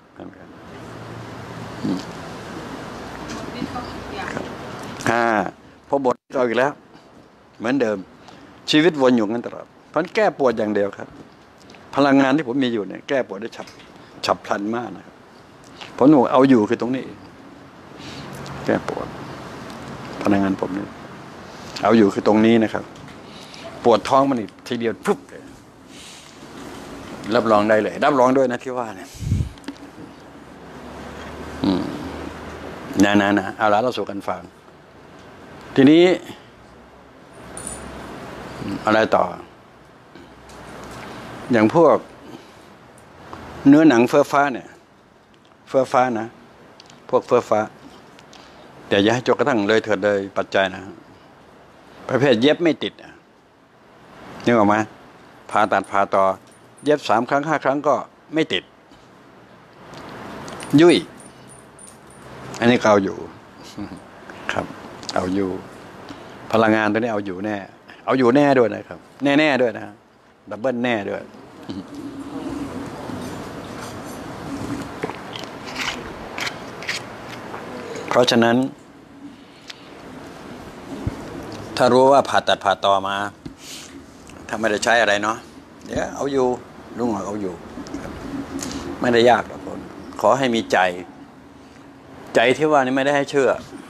อ่าพอบทก็อีกแล้วเหมือนเดิมชีวิตวนอยู่งั้นตลอดเพราะแก้ปวดอย่างเดียวครับพลังงานที่ผมมีอยู่เนี่ยแก้ปวดได้ฉับฉับพลันมากนะครับผมบอกเอาอยู่คือตรงนี้แก้ปวดพนักงานผมนี่เอาอยู่คือตรงนี้นะครับปวดท้องมันอีกทีเดียวปุ๊บเลยรับรองได้เลยรับรองด้วยนะที่ว่าเนี่ยอืมนะนะนะเอาละเราสู่กันฟังทีนี้อะไรต่ออย่างพวกเนื้อหนังเฟ้อฟ้าเนี่ยเฟ้อฟ้านะพวกเฟ้อฟ้าแต่อย่าให้จนกระทั่งเลยเถิดเลยปัจจัยนะประเภทเย็บไม่ติดนึกออกไหมผ่าตัดผ่าต่อเย็บสามครั้งห้าครั้งก็ไม่ติดยุ่ยอันนี้ก็เอาอยู่ครับเอาอยู่พลังงานตัวนี้เอาอยู่แน่เอาอยู่แน่ด้วยนะครับแน่แน่ด้วยนะดับเบิลแน่ด้วยเพราะฉะนั้นถ้ารู้ว่าผ่าตัดผ่าต่อมาถ้าไม่ได้ใช้อะไรเนาะเดี๋ยวเอาอยู่ลุงหงอกเอาอยู่ไม่ได้ยากหรอกคนขอให้มีใจใจที่ว่านี่ไม่ได้ให้เชื่อ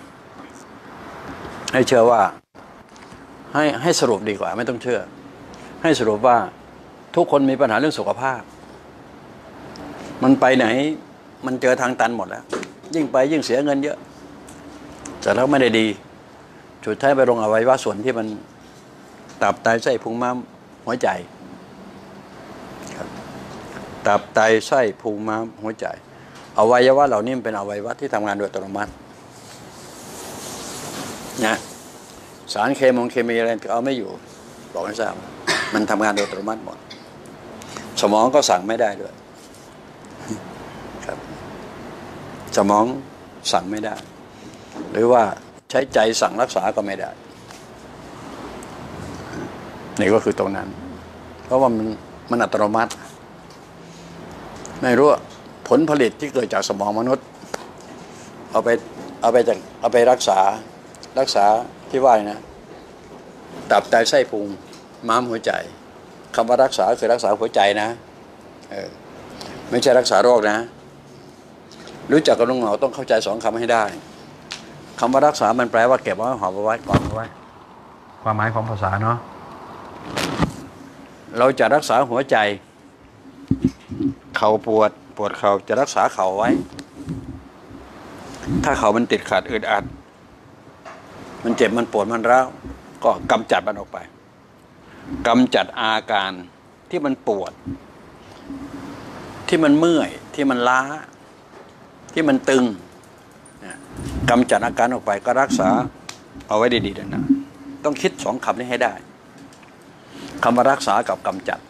ให้เชื่อว่าให้ให้สรุปดีกว่าไม่ต้องเชื่อให้สรุปว่าทุกคนมีปัญหาเรื่องสุขภาพมันไปไหนมันเจอทางตันหมดแล้วยิ่งไปยิ่งเสียเงินเยอะแต่แล้วไม่ได้ดีสุดท้ายไปลงอวัยวะส่วนที่มันตับไตไส้พุงม้ามหัวใจครับตับไตไส้พุงม้ามหัวใจอวัยวะเหล่านี้เป็นอวัยวะที่ทำงานโดยอัตโนมัตินะสารเคมีเคมีอะไรเอาไม่อยู่บอกให้ทราบมันทำงานโดยอัตโนมัติหมดสมองก็สั่งไม่ได้ด้วยครับสมองสั่งไม่ได้หรือว่าใช้ใจสั่งรักษาก็ไม่ได้นี่ก็คือตรงนั้นเพราะว่ามันมันอัตโนมัติไม่รู้ผลผลิตที่เกิดจากสมองมนุษย์เอาไปเอาไปจากเอาไปรักษารักษาที่ว่านะตับไตไส้พุงม้ามหัวใจคำว่ารักษาคือรักษาหัวใจนะเออไม่ใช่รักษาโรคนะรู้จักกับลุงหมอต้องเข้าใจสองคำให้ได้คำว่ารักษามันแปลว่าเก็บไว้หอบเอาไว้กองเอาไว้ความหมายของภาษาเนาะเราจะรักษาหัวใจเข่าปวดปวดเข่าจะรักษาเข่าไว้ถ้าเข่ามันติดขัดอึดอัดมันเจ็บมันปวดมันร้าวก็กำจัดมันออกไปกำจัดอาการที่มันปวดที่มันเมื่อยที่มันล้าที่มันตึงกำจัดอาการออกไปก็รักษาเอาไว้ดีๆนะต้องคิดสองคำนี้ให้ได้คำว่ารักษากับกำจัด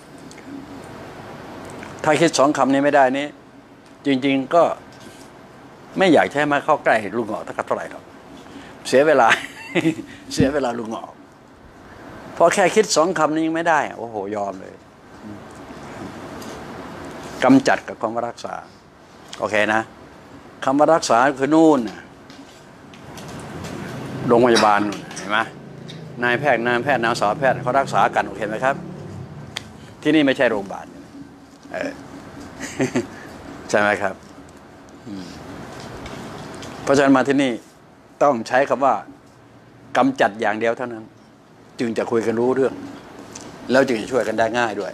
ถ้าคิดสองคำนี้ไม่ได้นี้จริงๆก็ไม่อยากใช้มาเข้าใกล้ลุงหงอกเท่าไหร่หรอกเสียเวลา เสียเวลาลุงหงอกพอแค่คิดสองคำนี้ยังไม่ได้โอ้โหยอมเลยกำจัดกับคำว่ารักษาโอเคนะคำว่ารักษาคือนู่นโรงพยาบาลเห็นไหมนายแพทย์นายแพทย์นางสาวแพทย์เขารักษากันโอเคไหมครับที่นี่ไม่ใช่โรงพยาบาลเออ ใช่ไหมครับเพราะฉะนั้นมาที่นี่ต้องใช้คำว่ากำจัดอย่างเดียวเท่านั้นจึงจะคุยกันรู้เรื่องแล้วจึงจะช่วยกันได้ง่ายด้วย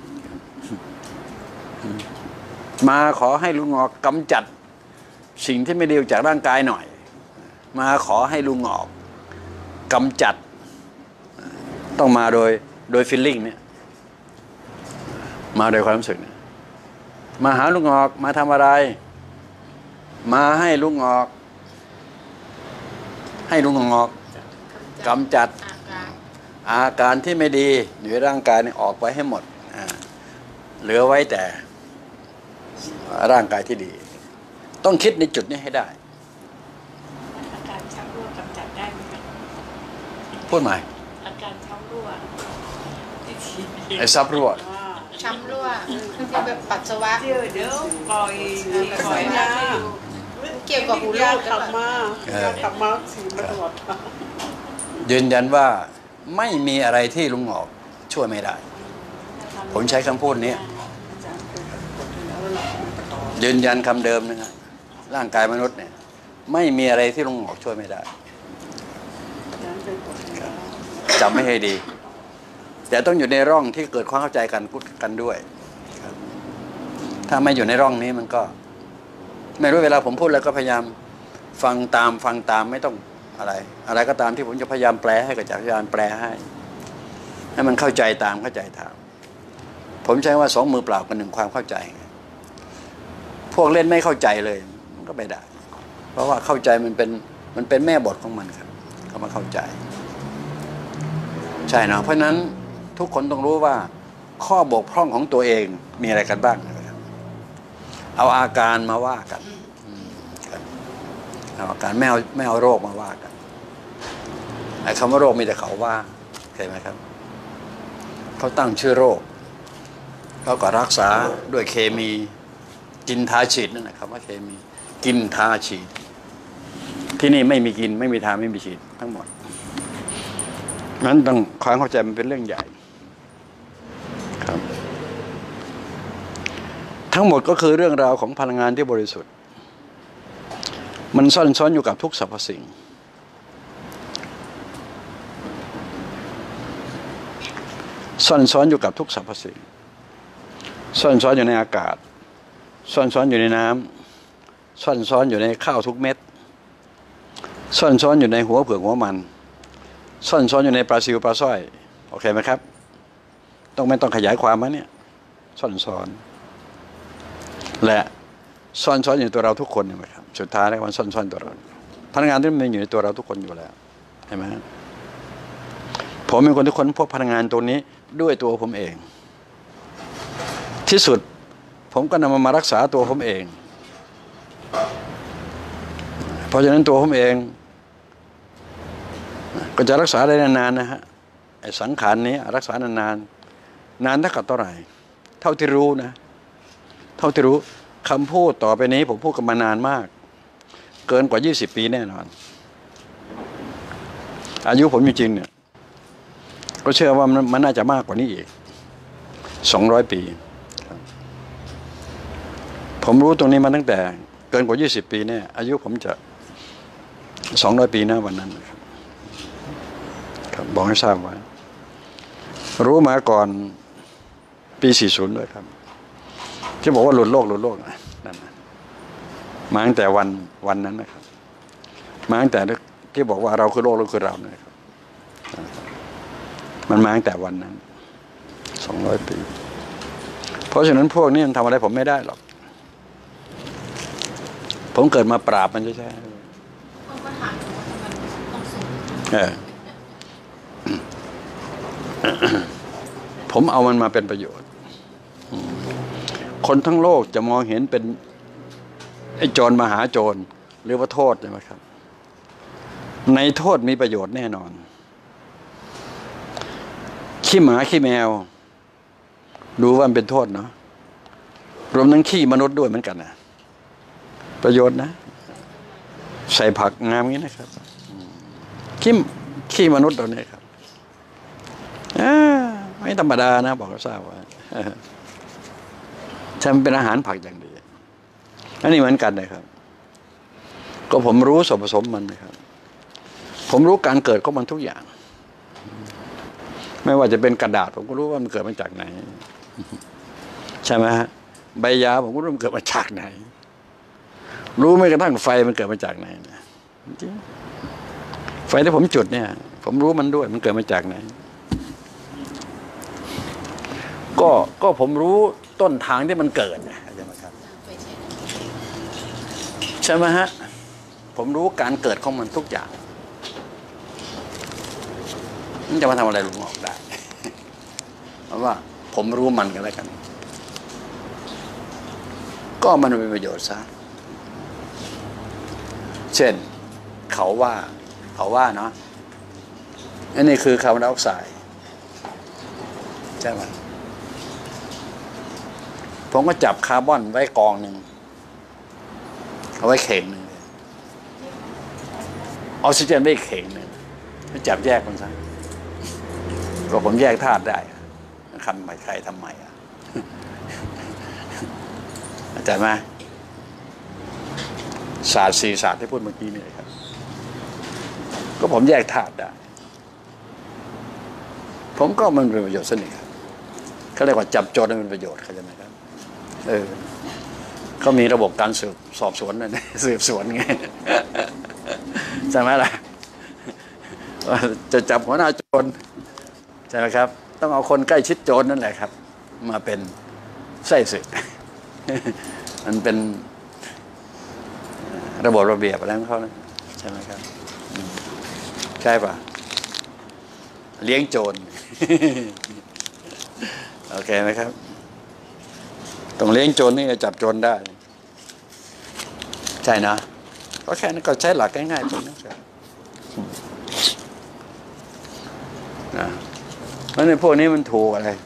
มาขอให้ลุงหงอกกำจัดสิ่งที่ไม่ดีจากร่างกายหน่อยมาขอให้ลุงหงอกกำจัดต้องมาโดยโดยฟีลลิ่งเนี่ยมาโดยความรู้สึกเนี่ยมาหาลุงหงอกมาทำอะไรมาให้ลุงหงอกให้ลุงหงอกกำจัดอาการที่ไม่ดีอยู่ในร่างกายนี่ออกไปให้หมดเหลือไว้แต่ร่างกายที่ดีต้องคิดในจุดนี้ให้ได้อาการช้ำรั่วกำจัดได้ไหมครับพูดใหม่อาการช้ำรั่วไอ้ซับรั่วช้ำรั่วคือแบบปัสสาวะเดี๋ยวเดี๋ยวปล่อยปล่อยนะเกี่ยวกับหูรูดขับมาขับมาสีมาตรวจยืนยันว่าไม่มีอะไรที่ลุงหงอกช่วยไม่ได้ผมใช้คำพูดนี้ยืนยันคำเดิมนะครับร่างกายมนุษย์เนี่ยไม่มีอะไรที่ลุงหงอกช่วยไม่ได้จำไม่ให้ดีแต่ต้องอยู่ในร่องที่เกิดความเข้าใจกันกันด้วยถ้าไม่อยู่ในร่องนี้มันก็ไม่รู้เวลาผมพูดแล้วก็พยายามฟังตามฟังตามไม่ต้องอะไรอะไรก็ตามที่ผมจะพยายามแปลให้กับจักรยานแปลให้ให้มันเข้าใจตามเข้าใจตามผมใช้ว่าสองมือเปล่ากันหนึ่งความเข้าใจพวกเล่นไม่เข้าใจเลยมันก็ไม่ได้เพราะว่าเข้าใจมันเป็นมันเป็นแม่บทของมันครับเขามาเข้าใจใช่เนาะเพราะฉะนั้นทุกคนต้องรู้ว่าข้อบกพร่องของตัวเองมีอะไรกันบ้างนะครับเอาอาการมาว่ากันเอาอาการไม่เอาไม่เอาโรคมาว่ากันไอ้คำว่าโรคมีแต่เขาว่าเข้าไหมครับเขาตั้งชื่อโรคเขาก็รักษาด้วยเคมีกินทาฉีดนั่นแหละคำว่าเคมีกินทาฉีดที่นี่ไม่มีกินไม่มีทาไม่มีฉีดทั้งหมดนั้นต้องความเข้าใจมันเป็นเรื่องใหญ่ครับทั้งหมดก็คือเรื่องราวของพลังงานที่บริสุทธิ์มันซ่อนซ้อนอยู่กับทุกสรรพสิ่งซ่อนซ้อนอยู่กับทุกสรรพสิ่งซ่อนซ้อนอยู่ในอากาศซ่อนซ้อนอยู่ในน้ำซ่อนซ้อนอยู่ในข้าวทุกเม็ดซ่อนซ้อนอยู่ในหัวเผือกหัวมันซ่อนซ้อนอยู่ในปลาซิวปลาสร้อยโอเคไหมครับต้องไม่ต้องขยายความมั้ยเนี่ยซ่อนซ้อนและซ่อนซ้อนอยู่ในตัวเราทุกคนเห็นไหมครับสุดท้ายแล้วมันซ่อนซ้อนตัวเราพลังงานที่มันอยู่ในตัวเราทุกคนอยู่แล้วเห็นไหมผมเป็นคนที่ค้นพบพลังงานตัวนี้ด้วยตัวผมเองที่สุดผมก็นำมามารักษาตัวผมเองเพราะฉะนั้นตัวผมเองก็จะรักษาได้นานๆนะฮะไอ้สังขารนี้รักษานานๆนานเท่ากับเท่าไหร่เท่าที่รู้นะเท่าที่รู้คำพูดต่อไปนี้ผมพูดกันมานานมากเกินกว่ายี่สิบปีแน่นอนอายุผมจริงๆเนี่ยก็เชื่อว่ามันน่าจะมากกว่านี้อีกสองร้อยปีผมรู้ตรงนี้มาตั้งแต่เกินกว่ายี่สิบปีเนี่ยอายุผมจะสองร้อยปีนะวันนั้นครับครับบอกให้ทราบไว้รู้มาก่อนปีสี่สิบด้วยครับที่บอกว่าหลุดโลกหลุดโลกนั่นนะมาตั้งแต่วันวันนั้นนะครับมาตั้งแต่ที่บอกว่าเราคือโลกเราคือเราเนี่ยครับมันมาตั้งแต่วันนั้นสองร้อยปีเพราะฉะนั้นพวกนี้มันทำอะไรผมไม่ได้หรอกผมเกิดมาปราบมันใช่ใช่เออผมเอามันมาเป็นประโยชน์คนทั้งโลกจะมองเห็นเป็นไอ้โจรมหาโจรหรือว่าโทษใช่ไหมครับในโทษมีประโยชน์แน่นอนขี้หมาขี้แมวดูว่ามันเป็นโทษเนาะรวมทั้งขี้มนุษย์ด้วยเหมือนกันนะประโยชน์นะใส่ผักงามงี้นะครับขี้ขี้มนุษย์ตัวนี้ครับไม่ธรรมดานะบอกก็ทราบว่าใช่มันเป็นอาหารผักอย่างดีอันนี้เหมือนกันนะครับก็ผมรู้ส่วนผสมมันนะครับผมรู้การเกิดของมันทุกอย่างไม่ว่าจะเป็นกระดาษผมก็รู้ว่ามันเกิดมาจากไหนใช่ไหมฮะใบยาผมก็รู้มันเกิดมาจากไหนรู้ไม่กระทั่งไฟมันเกิดมาจากไหนนะจริงไฟที่ผมจุดเนี่ยผมรู้มันด้วยมันเกิดมาจากไหนก็ก็ผมรู้ต้นทางที่มันเกิดนะใช่ไหมครับใช่ไหมฮะผมรู้การเกิดของมันทุกอย่างมันจะมาทำอะไรลุงออกได้เพราะว่าผมรู้มันกันแล้วกันก็มันเป็นประโยชน์ซะเช่นเขาว่าเขาว่าเนาะอันนี้คือคาร์บอนไดออกไซด์ใช่ไหมผมก็จับคาร์บอนไว้กองหนึ่งเอาไว้เข่งหนึ่งออกซิเจนไว้เข่งหนึ่งจับแยกมันซะก็ผมแยกธาตุได้คำใหม่ใครทำไมอ่ะเข้าใจไหมศาสตร์สี่ศาสตร์ที่พูดเมื่อกี้นี่ครับก็ผมแยกธาตุได้ผมก็มันเป็นประโยชน์สนิทครับเขาเรียกว่าจับโจรให้เป็นประโยชน์เข้าใจไหมครับเออเขามีระบบการสืบสอบสวนนั่นสืบสวนไงใช่ไหมล่ะจะจับหัวหน้าโจรใช่ไหมครับต้องเอาคนใกล้ชิดโจรนั่นแหละครับมาเป็นไส้ศึกมันเป็นระบบระเบียบอะไรของเขานะใช่ไหมครับใช่ป่ะเลี้ยงโจรโอเคไหมครับต้องเลี้ยงโจรนี่จะจับโจรได้ใช่นะก็แค่นั้นก็ใช้หลักง่ายๆพวกนั้นครับนะเพราะในพวกนี้มันถูกอะไร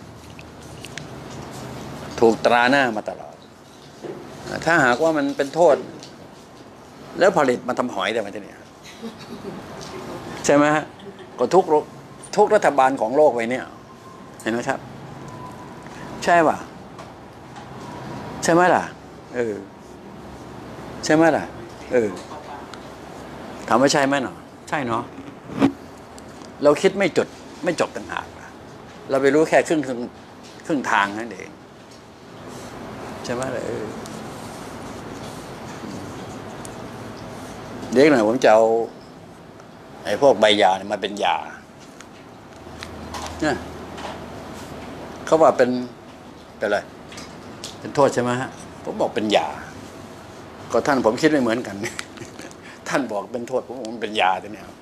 ถูกตราหน้ามาตลอดถ้าหากว่ามันเป็นโทษแล้วผลิตมาทำหอยได้ไหมที่นี่ใช่ไหมฮะก็ทุกทุกรัฐบาลของโลกไว้เนี่ยเห็นไหมครับใช่ป่ะใช่ไหมล่ะเออใช่ไหมล่ะเออถามว่าใช่ไหมเนาะใช่เนาะเราคิดไม่จดไม่จบต่างหากเราไปรู้แค่ครึ่งครึ่งทางนั่นเองใช่ไหมล่ะเออเด็กหน่อยผมจะเอาไอ้พวกใบยาเนี่ยมาเป็นยาเนี่ยเขาว่าเป็นเป็นอะไรเป็นโทษใช่ไหมฮะผมบอกเป็นยาก็ท่านผมคิดไม่เหมือนกันท่านบอกเป็นโทษผมบอกมันเป็นยาทีเนี้ย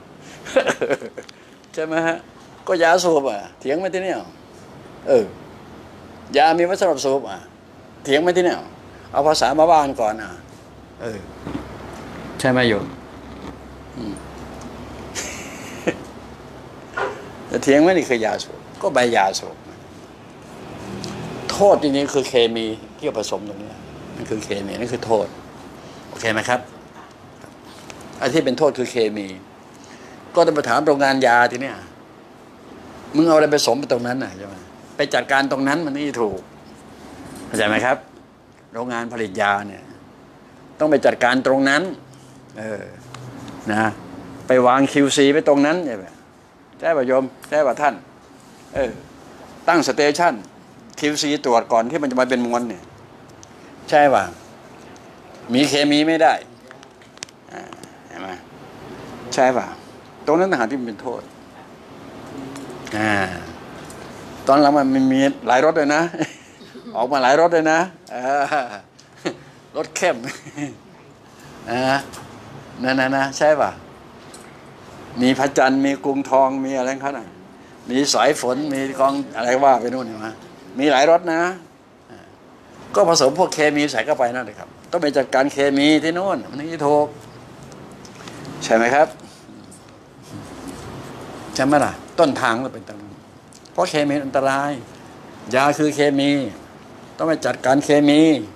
ใช่ไหมฮะก็ยาสูบอ่ะเถียงไหมทีเนี้ยเออยามีไว้สำหรับสูบอ่ะเถียงไหมทีเนี้ยเอาภาษามาบ้านก่อนอ่ะเออใช่ไหมโยมแต่เถียงไหมนี่คือยาสูบก็ใบยาสูบโทษทีนี้คือเคมีที่ผสมตรงนี้นั่นคือเคมีนั่นคือโทษโอเคไหมครับไอ้ที่เป็นโทษคือเคมีก็ต้องไปถามโรงงานยาทีเนี้ยมึงเอาอะไรไปผสมไปตรงนั้นน่ะใช่ไหมไปจัดการตรงนั้นมันนี่ถูกเข้าใจไหมครับโรงงานผลิตยาเนี่ยต้องไปจัดการตรงนั้นเออนะไปวาง คิว ซี ไปตรงนั้นใช่ไหมใช่ป่ะโยมใช่ป่ะท่านเออตั้งสเตชัน คิว ซี ตรวจก่อนที่มันจะมาเป็นมวลเนี่ยใช่ป่ะมีเคมีไม่ได้เห็นไหมใช่ป่ะตรงนั้นต่างหากที่มันเป็นโทษอ่าตอนหลังมันมีหลายรสเลยนะออกมาหลายรสเลยนะรสเข้มอ่านั่นนะนะใช่ป่ะมีพระจันทร์มีกรุงทองมีอะไรเขาน่ะมีสายฝนมีกองอะไรว่าไปนู่นนี่มามีหลายรสนะก็ผสมพวกเคมีใส่เข้าไปนั่นเลยครับต้องไปจัดการเคมีที่โน่นมันถึงจะถูกใช่ไหมครับใช่ไหมล่ะต้นทางเราเป็นต้นเพราะเคมีอันตรายยาคือเคมีต้องไปจัดการเคมี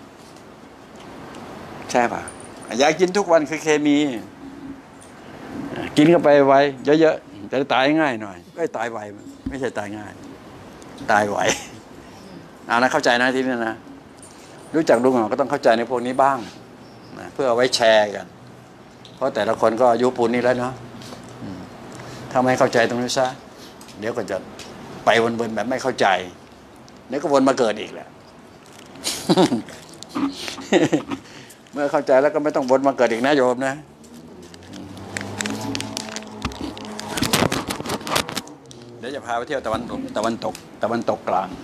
ใช่ป่ะยากินทุกวันคือเคมีกินเข้าไปไวเยอะๆจะตายง่ายหน่อยก็ตายไวไม่ใช่ตายง่ายตายไวเอานะเข้าใจนะที่นี่นะรู้จักดูหน่อยก็ต้องเข้าใจในพวกนี้บ้างนะเพื่อเอาไว้แชร์กันเพราะแต่ละคนก็อายุปูนนี้แล้วเนาะถ้าไม่เข้าใจตรงนี้ซะเดี๋ยวก็จะไปวนๆแบบไม่เข้าใจเดี๋ยวก็วนมาเกิดอีกแหละ เมื่อเข้าใจแล้วก็ไม่ต้องวนมาเกิดอีกนะโยมนะเดี๋ยวจะพาไปเที่ยวตะวันตกตะวันตกตะวันตกกลาง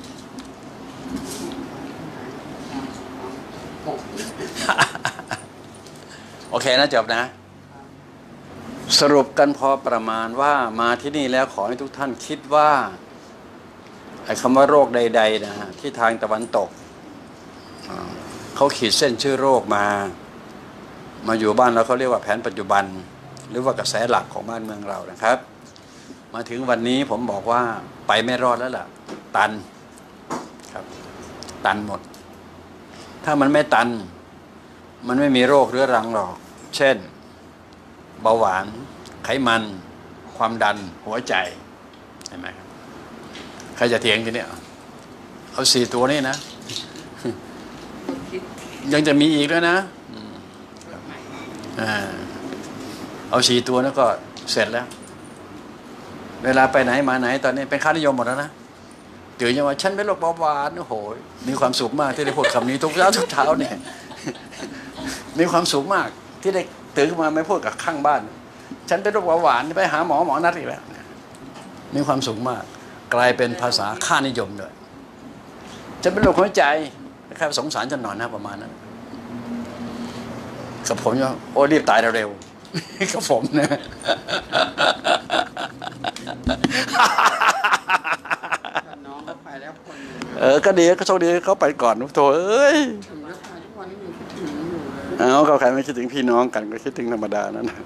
โอเคนะจบนะสรุปกันพอประมาณว่ามาที่นี่แล้วขอให้ทุกท่านคิดว่าไอ้คำว่าโรคใดๆนะฮะที่ทางตะวันตกเขาขีดเส้นชื่อโรคมามาอยู่บ้านเราเขาเรียกว่าแผนปัจจุบันหรือว่ากระแสหลักของบ้านเมืองเรานะครับมาถึงวันนี้ผมบอกว่าไปไม่รอดแล้วล่ะตันครับตันหมดถ้ามันไม่ตันมันไม่มีโรคเรื้อรังหรอกเช่นเบาหวานไขมันความดันหัวใจเห็นไหมครับใครจะเถียงทีเนี้ยเอาสี่ตัวนี้นะยังจะมีอีกแล้วนะเอาสี่ตัวแล้วก็เสร็จแล้วเวลาไปไหนมาไหนตอนนี้เป็นค่านิยมหมดแล้วนะตื่นยังว่าฉันเป็นโรคเบาหวานโอ้โหมีความสุขมากที่ได้พูดคำนี้ทุกเช้าทุกเช้าเนี่ยมีความสุขมากที่ได้ตื่นขึ้นมาไม่พูดกับข้างบ้านฉันเป็นโรคเบาหวานไปหาหมอหมอนัดอีกแล้วมีความสุขมากกลายเป็นภาษาค่านิยมเลยฉันเป็นโรคหัวใจแค่สงสารฉันหน่อยนะประมาณนั้นกับผมว่าโอ้รีบตายเร็วๆกับผมนะน้องเขาไปแล้วคนเออก็ดีก็โชคดีเขาไปก่อนโถเอ้ยถึงแล้วไปทุกวันนี้ยังคิดถึงอยู่เลยเอาเขาใครไม่คิดถึงพี่น้องกันก็คิดถึงธรรมดานั่นนะ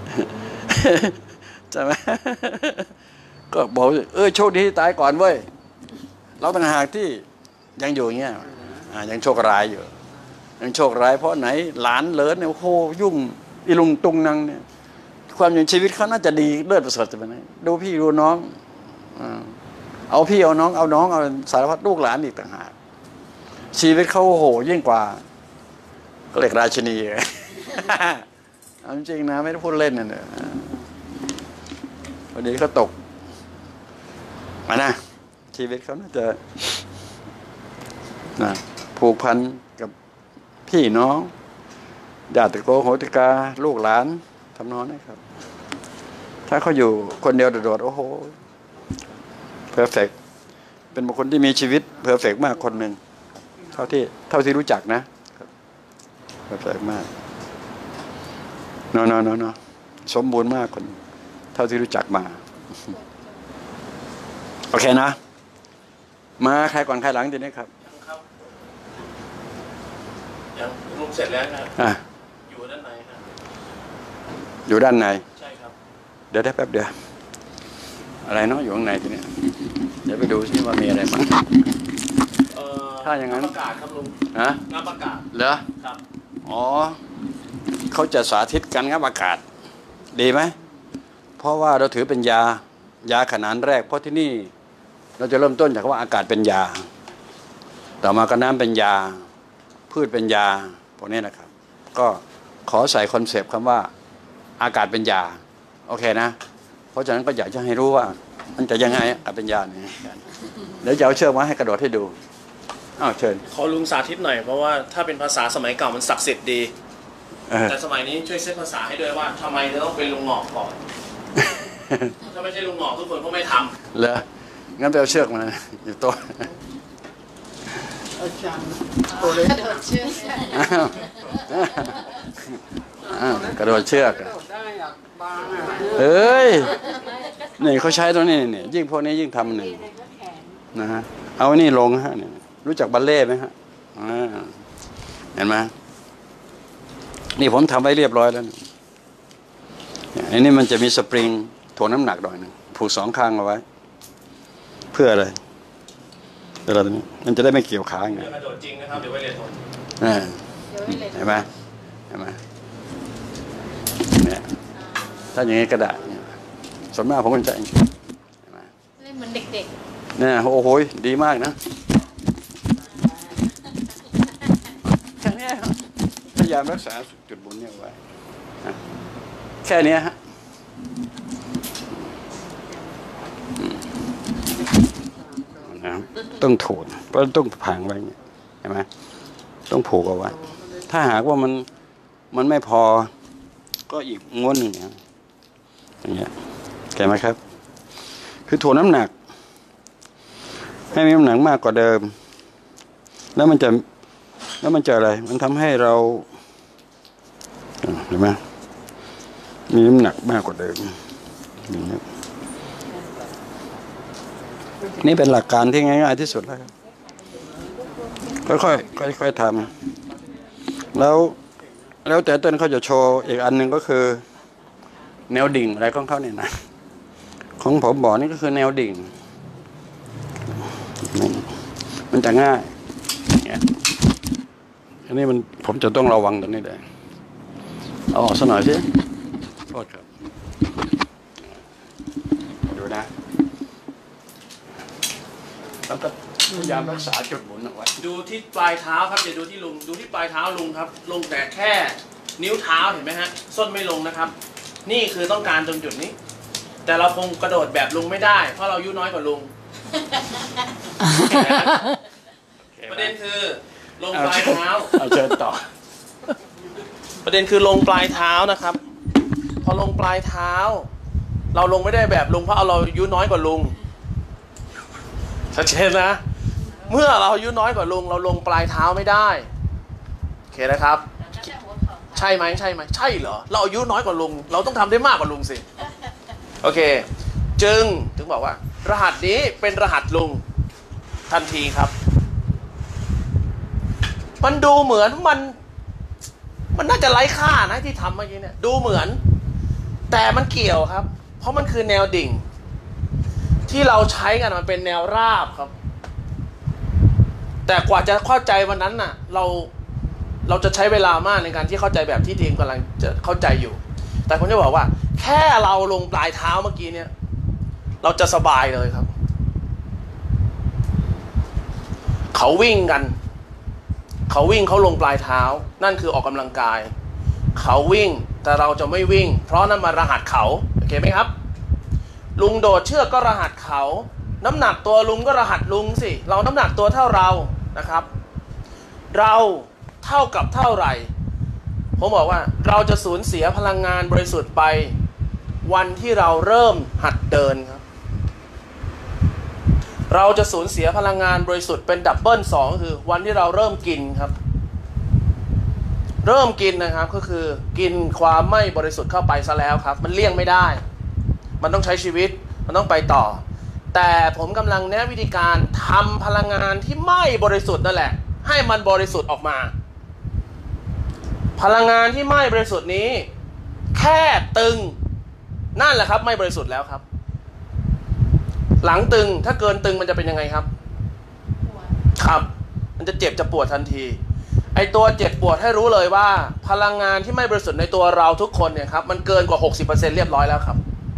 ใช่ไหมก็บอกเออโชคดีที่ตายก่อนเว้ยเราต่างหากที่ยังอยู่อย่างเงี้ยยังโชคร้ายอยู่ยังโชคร้ายเพราะไหนหลานเลิศเนี่ยโอ้โหยุ่งอีลุงตุงนังเนี่ยความอยู่ชีวิตเขาน่าจะดีเลิศประเสริฐจะเป็นไงดูพี่ดูน้องเอาพี่เอาน้องเอาน้องเอาสารพัดลูกหลานอีกต่างหากชีวิตเขาโอ้โหยิ่งกว่าก็เรียกราชินีเอาจริงนะไม่ได้พูดเล่นนะเนี่ยวันนี้เขาตกมานะชีวิตเขาน่าจะนะผูกพันกับพี่น้องญาติโกโหติกาลูกหลานทำนองนี้ครับถ้าเขาอยู่คนเดียวโดดๆโอ้โหเพอร์เฟกต์เป็นบุคคลที่มีชีวิตเพอร์เฟกต์มากคนหนึ่งเท่าที่เท่าที่รู้จักนะเพอร์เฟกต์มากเนาะเนาะเนาะเนาะสมบูรณ์มากคนเท่าที่รู้จักมาโอเคนะมาใครก่อนใครหลังทีนี้ครับครับยังลุงเสร็จแล้วครับอ่ะอยู่ด้านในครับอยู่ด้านในใช่ครับเดี๋ยวได้แป๊บเดียวอะไรเนาะอยู่ข้างในทีนี้เดี๋ยวไปดูซิว่ามีอะไรบ้างถ้าอย่างนั้นประกาศครับลุงฮะงานประกาศเหรอครับอ๋อเขาจะสาธิตกันงานประกาศดีไหมเพราะว่าเราถือเป็นยายาขนาดแรกเพราะที่นี่เราจะเริ่มต้นจากว่าอากาศเป็นยาต่อมาก็น้ำเป็นยาพืชเป็นยาพวกนี้นะครับ ก็ขอใส่คอนเซปต์คำว่าอากาศเป็นยาโอเคนะเพราะฉะนั้นก็อยากจะให้รู้ว่ามันจะยังไงอากาศเป็นยาเนี่ยเดี๋ยวจะเอาเชือกมาให้กระโดดให้ดูอ้าวเชิญขอลุงสาธิตหน่อยเพราะว่าถ้าเป็นภาษาสมัยเก่ามันศักดิ์สิทธิ์ดีแต่สมัยนี้ช่วยเซตภาษาให้ด้วยว่าทำไมจะต้องเป็นลุงหงอกก่อนถ้าไม่ใช่ลุงหงอกทุกคนก็ไม่ทำเหรองั้นไปเอาเชือกมาอยู่โต๊ะอาจารย์ตัวเล็กกระโดดเชือกกระโดดเชือกได้อะบางอ่ะเอ้ยนี่เขาใช้ตัวนี้เนี่ยยิ่งพวกนี้ยิ่งทำหนึ่งนะฮะเอาอันนี้ลงฮะเนี่ยรู้จักบัลเล่ไหมฮะเห็นไหมนี่ผมทำไว้เรียบร้อยแล้วอันนี้มันจะมีสปริงถ่วงน้ำหนักหน่อยหนึ่งผูกสองข้างเอาไว้เพื่ออะไรเวลาตรงนี้มันจะได้ไม่เกี่ยวขาไงเดี๋ยวกระโดดจริงนะครับเดี๋ยวไว้เรียนผลเห็นไหมเห็นไหมเนี่ยถ้าอย่างนี้ก็ได้ส่วนมากผมก็จะเห็นไหมเล่นเหมือนเด็กๆเนี่ยโอ้โหดีมากนะแค่นี้พยายามรักษาจุดบุญเนี่ยไว้แค่นี้ฮะต้องถูกเพราะต้องผางไว้เห็นไหมต้องผูกเอาไว้ถ้าหากว่ามันมันไม่พอก็อีกม้วนหนึ่งเนี่ยอย่างเงี้ยแก่ไหมครับคือถ่วงน้ำหนักให้มีน้ำหนักมากกว่าเดิมแล้วมันจะแล้วมันจะอะไรมันทำให้เราเห็นไหมมีน้ำหนักมากกว่าเดิมอย่างเงี้ยนี่เป็นหลักการที่ง่ายๆที่สุดแล้วค่อยๆค่อยๆทำแล้วแล้วแต่ต้นเขาจะโชว์อีกอันหนึ่งก็คือแนวดิ่งอะไรของเขาเนี่ยนะของผมบอกนี่ก็คือแนวดิ่งมันจะง่ายเนี่ยอันนี้มันผมจะต้องระวังตรงนี้เลยเอาออกสักหน่อยสิโทษครับดูนะแล้วก็พยายามรักษาจุดหมุนเอาไว้ดูที่ปลายเท้าครับอย่าดูที่ลุงดูที่ปลายเท้าลุงครับลุงแต่แค่นิ้วเท้าเห็นไหมฮะส้นไม่ลงนะครับ นี่คือต้องการตรงจุดนี้ แต่เราคงกระโดดแบบลุงไม่ได้เพราะเราอายุน้อยกว่าลุง ประเด็นคือลงปลายเท้าเอาเชิญต่อประเด็นคือลงปลายเท้านะครับ พอลงปลายเท้า เราลงไม่ได้แบบลุงเพราะเราอายุน้อยกว่าลุงชัดเจนนะ เมื่อเราอายุน้อยกว่าลุงเราลงปลายเท้าไม่ได้โอเคนะครับ ใช่ไหมใช่ไหมใช่เหรอเราอายุน้อยกว่าลุงเราต้องทำได้มากกว่าลุงสิโอเคจึงถึงบอกว่า รหัสนี้เป็นรหัสลุงทันทีครับมันดูเหมือนมันมันน่าจะไร้ค่านะที่ทำเมื่อกี้เนี่ยดูเหมือนแต่มันเกี่ยวครับเพราะมันคือแนวดิ่งที่เราใช้กันมันเป็นแนวราบครับแต่กว่าจะเข้าใจวันนั้นน่ะเราเราจะใช้เวลามากในการที่เข้าใจแบบที่ทีมกำลังจะเข้าใจอยู่แต่ผมจะบอกว่าแค่เราลงปลายเท้าเมื่อกี้เนี่ยเราจะสบายเลยครับเขาวิ่งกันเขาวิ่งเขาลงปลายเท้านั่นคือออกกำลังกายเขาวิ่งแต่เราจะไม่วิ่งเพราะนั่นมารหัสเขาโอเคไหมครับลุงโดดเชือกก็รหัสเขาน้ำหนักตัวลุงก็รหัสลุงสิเราน้ำหนักตัวเท่าเรานะครับเราเท่ากับเท่าไหร่ผมบอกว่าเราจะสูญเสียพลังงานบริสุทธิ์ไปวันที่เราเริ่มหัดเดินครับเราจะสูญเสียพลังงานบริสุทธิ์เป็นดับเบิลสองคือวันที่เราเริ่มกินครับเริ่มกินนะครับก็คือกินความไม่บริสุทธิ์เข้าไปซะแล้วครับมันเลี่ยงไม่ได้มันต้องใช้ชีวิตมันต้องไปต่อแต่ผมกำลังแนะวิธีการทำพลังงานที่ไม่บริสุทธิ์นั่นแหละให้มันบริสุทธิ์ออกมาพลังงานที่ไม่บริสุทธิ์นี้แค่ตึงนั่นแหละครับไม่บริสุทธิ์แล้วครับหลังตึงถ้าเกินตึงมันจะเป็นยังไงครับครับมันจะเจ็บจะปวดทันทีไอตัวเจ็บปวดให้รู้เลยว่าพลังงานที่ไม่บริสุทธิ์ในตัวเราทุกคนเนี่ยครับมันเกินกว่า หกสิบเปอร์เซ็นต์ เรียบร้อยแล้วครับ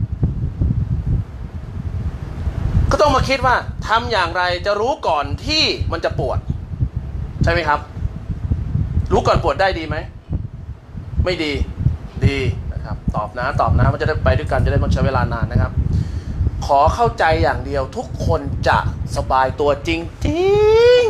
ก็ต้องมาคิดว่าทำอย่างไรจะรู้ก่อนที่มันจะปวดใช่ไหมครับรู้ก่อนปวดได้ดีไหมไม่ดีดีนะครับตอบนะตอบนะมันจะได้ไปด้วยกันจะได้ไม่ใช้เวลานานนะครับขอเข้าใจอย่างเดียวทุกคนจะสบายตัวจริงจริง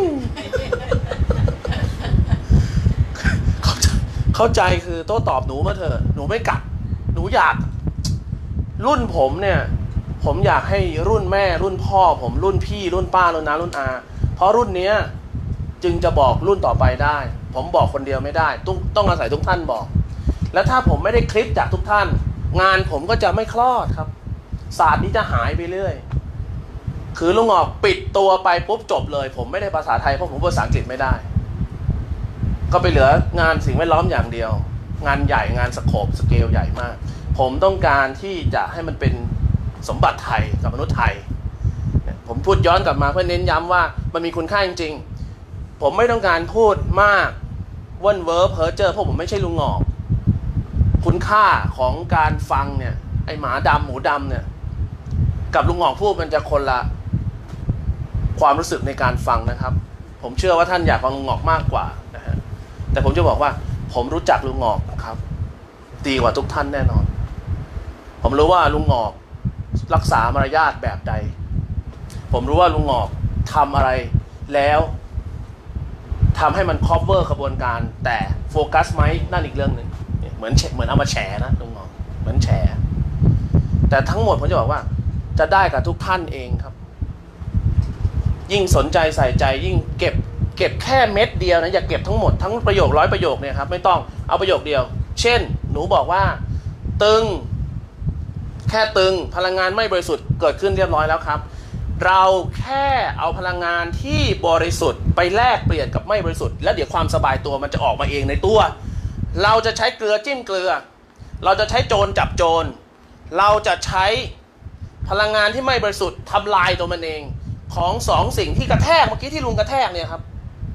เข้าใจเข้าใจคือโต้ตอบหนูมาเถอะหนูไม่กัดหนูอยากรุ่นผมเนี่ยผมอยากให้รุ่นแม่รุ่นพ่อผมรุ่นพี่รุ่นป้ารุ่นน้ารุ่นอาเพราะรุ่นเนี้ยจึงจะบอกรุ่นต่อไปได้ผมบอกคนเดียวไม่ได้ต้องต้องอาศัยทุกท่านบอกและถ้าผมไม่ได้คลิปจากทุกท่านงานผมก็จะไม่คลอดครับศาสตร์นี้จะหายไปเรื่อยคือลุงออกปิดตัวไปปุ๊บจบเลยผมไม่ได้ภาษาไทยเพราะผมภาษาอังกฤษไม่ได้ก็ไปเหลืองานสิ่งแวดล้อมอย่างเดียวงานใหญ่งานสโคปสเกลใหญ่มากผมต้องการที่จะให้มันเป็นสมบัติไทยกับมนุษย์ไทยผมพูดย้อนกลับมาเพื่อเน้นย้ำว่ามันมีคุณค่าจริงๆผมไม่ต้องการพูดมากว่นเวอร์เพ้อเจ้อเพราะผมไม่ใช่ลุงงอกคุณค่าของการฟังเนี่ยไอหมาดำหมูดำเนี่ยกับลุงงอกพูดมันจะคนละความรู้สึกในการฟังนะครับผมเชื่อว่าท่านอยากฟังลุงงอกมากกว่านะฮะแต่ผมจะบอกว่าผมรู้จักลุงงอกครับดีกว่าทุกท่านแน่นอนผมรู้ว่าลุงงอกรักษามารยาทแบบใดผมรู้ว่าลุงงอกทำอะไรแล้วทำให้มัน cover กระบวนการแต่โฟกัสไหมนั่นอีกเรื่องหนึ่งเหมือนเหมือนเอามาแฉนะลุงงอกเหมือนแฉแต่ทั้งหมดผมจะบอกว่าจะได้กับทุกท่านเองครับยิ่งสนใจใส่ใจยิ่งเก็บเก็บแค่เม็ดเดียวนะอย่าเก็บทั้งหมดทั้งประโยคร้อยประโยคเนี่ยครับไม่ต้องเอาประโยคเดียวเช่นหนูบอกว่าตึงแค่ตึงพลังงานไม่บริสุทธิ์เกิดขึ้นเรียบร้อยแล้วครับเราแค่เอาพลังงานที่บริสุทธิ์ไปแลกเปลี่ยนกับไม่บริสุทธิ์แล้วเดี๋ยวความสบายตัวมันจะออกมาเองในตัวเราจะใช้เกลือจิ้มเกลือเราจะใช้โจรจับโจรเราจะใช้พลังงานที่ไม่บริสุทธิ์ทำลายตัวมันเองของสองสิ่งที่กระแทกเมื่อกี้ที่ลุงกระแทกเนี่ยครับ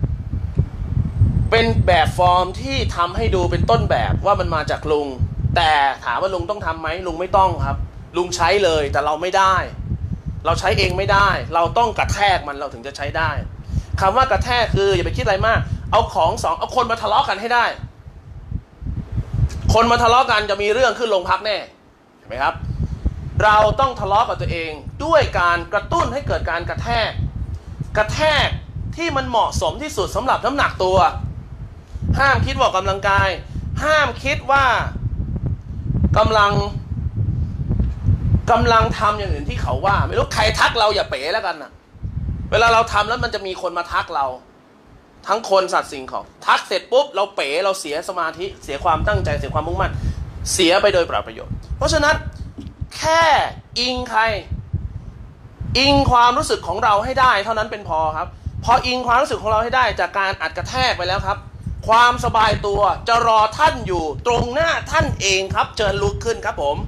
เป็นแบบฟอร์มที่ทำให้ดูเป็นต้นแบบว่ามันมาจากลุงแต่ถามว่าลุงต้องทำไหมลุงไม่ต้องครับลุงใช้เลยแต่เราไม่ได้เราใช้เองไม่ได้เราต้องกระแทกมันเราถึงจะใช้ได้คำว่ากระแทกคืออย่าไปคิดอะไรมากเอาของสองเอาคนมาทะเลาะกันให้ได้คนมาทะเลาะกันจะมีเรื่องขึ้นโรงพักแน่เห็นไหมครับเราต้องทะเลาะกับตัวเองด้วยการกระตุ้นให้เกิดการกระแทกกระแทกที่มันเหมาะสมที่สุดสำหรับน้ำหนักตัวห้ามคิดว่าออกกำลังกายห้ามคิดว่ากำลังกำลังทำอย่างอื่นที่เขาว่าไม่รู้ใครทักเราอย่าเป๋แล้วกันนะเวลาเราทำแล้วมันจะมีคนมาทักเราทั้งคนสัตว์สิ่งของทักเสร็จปุ๊บเราเป๋เราเสียสมาธิเสียความตั้งใจเสียความมุ่งมั่นเสียไปโดยเปล่าประโยชน์เพราะฉะนั้นแค่อิงใครอิงความรู้สึกของเราให้ได้เท่านั้นเป็นพอครับพออิงความรู้สึกของเราให้ได้จากการอัดกระแทกไปแล้วครับความสบายตัวจะรอท่านอยู่ตรงหน้าท่านเองครับเชิญลุกขึ้นครับผม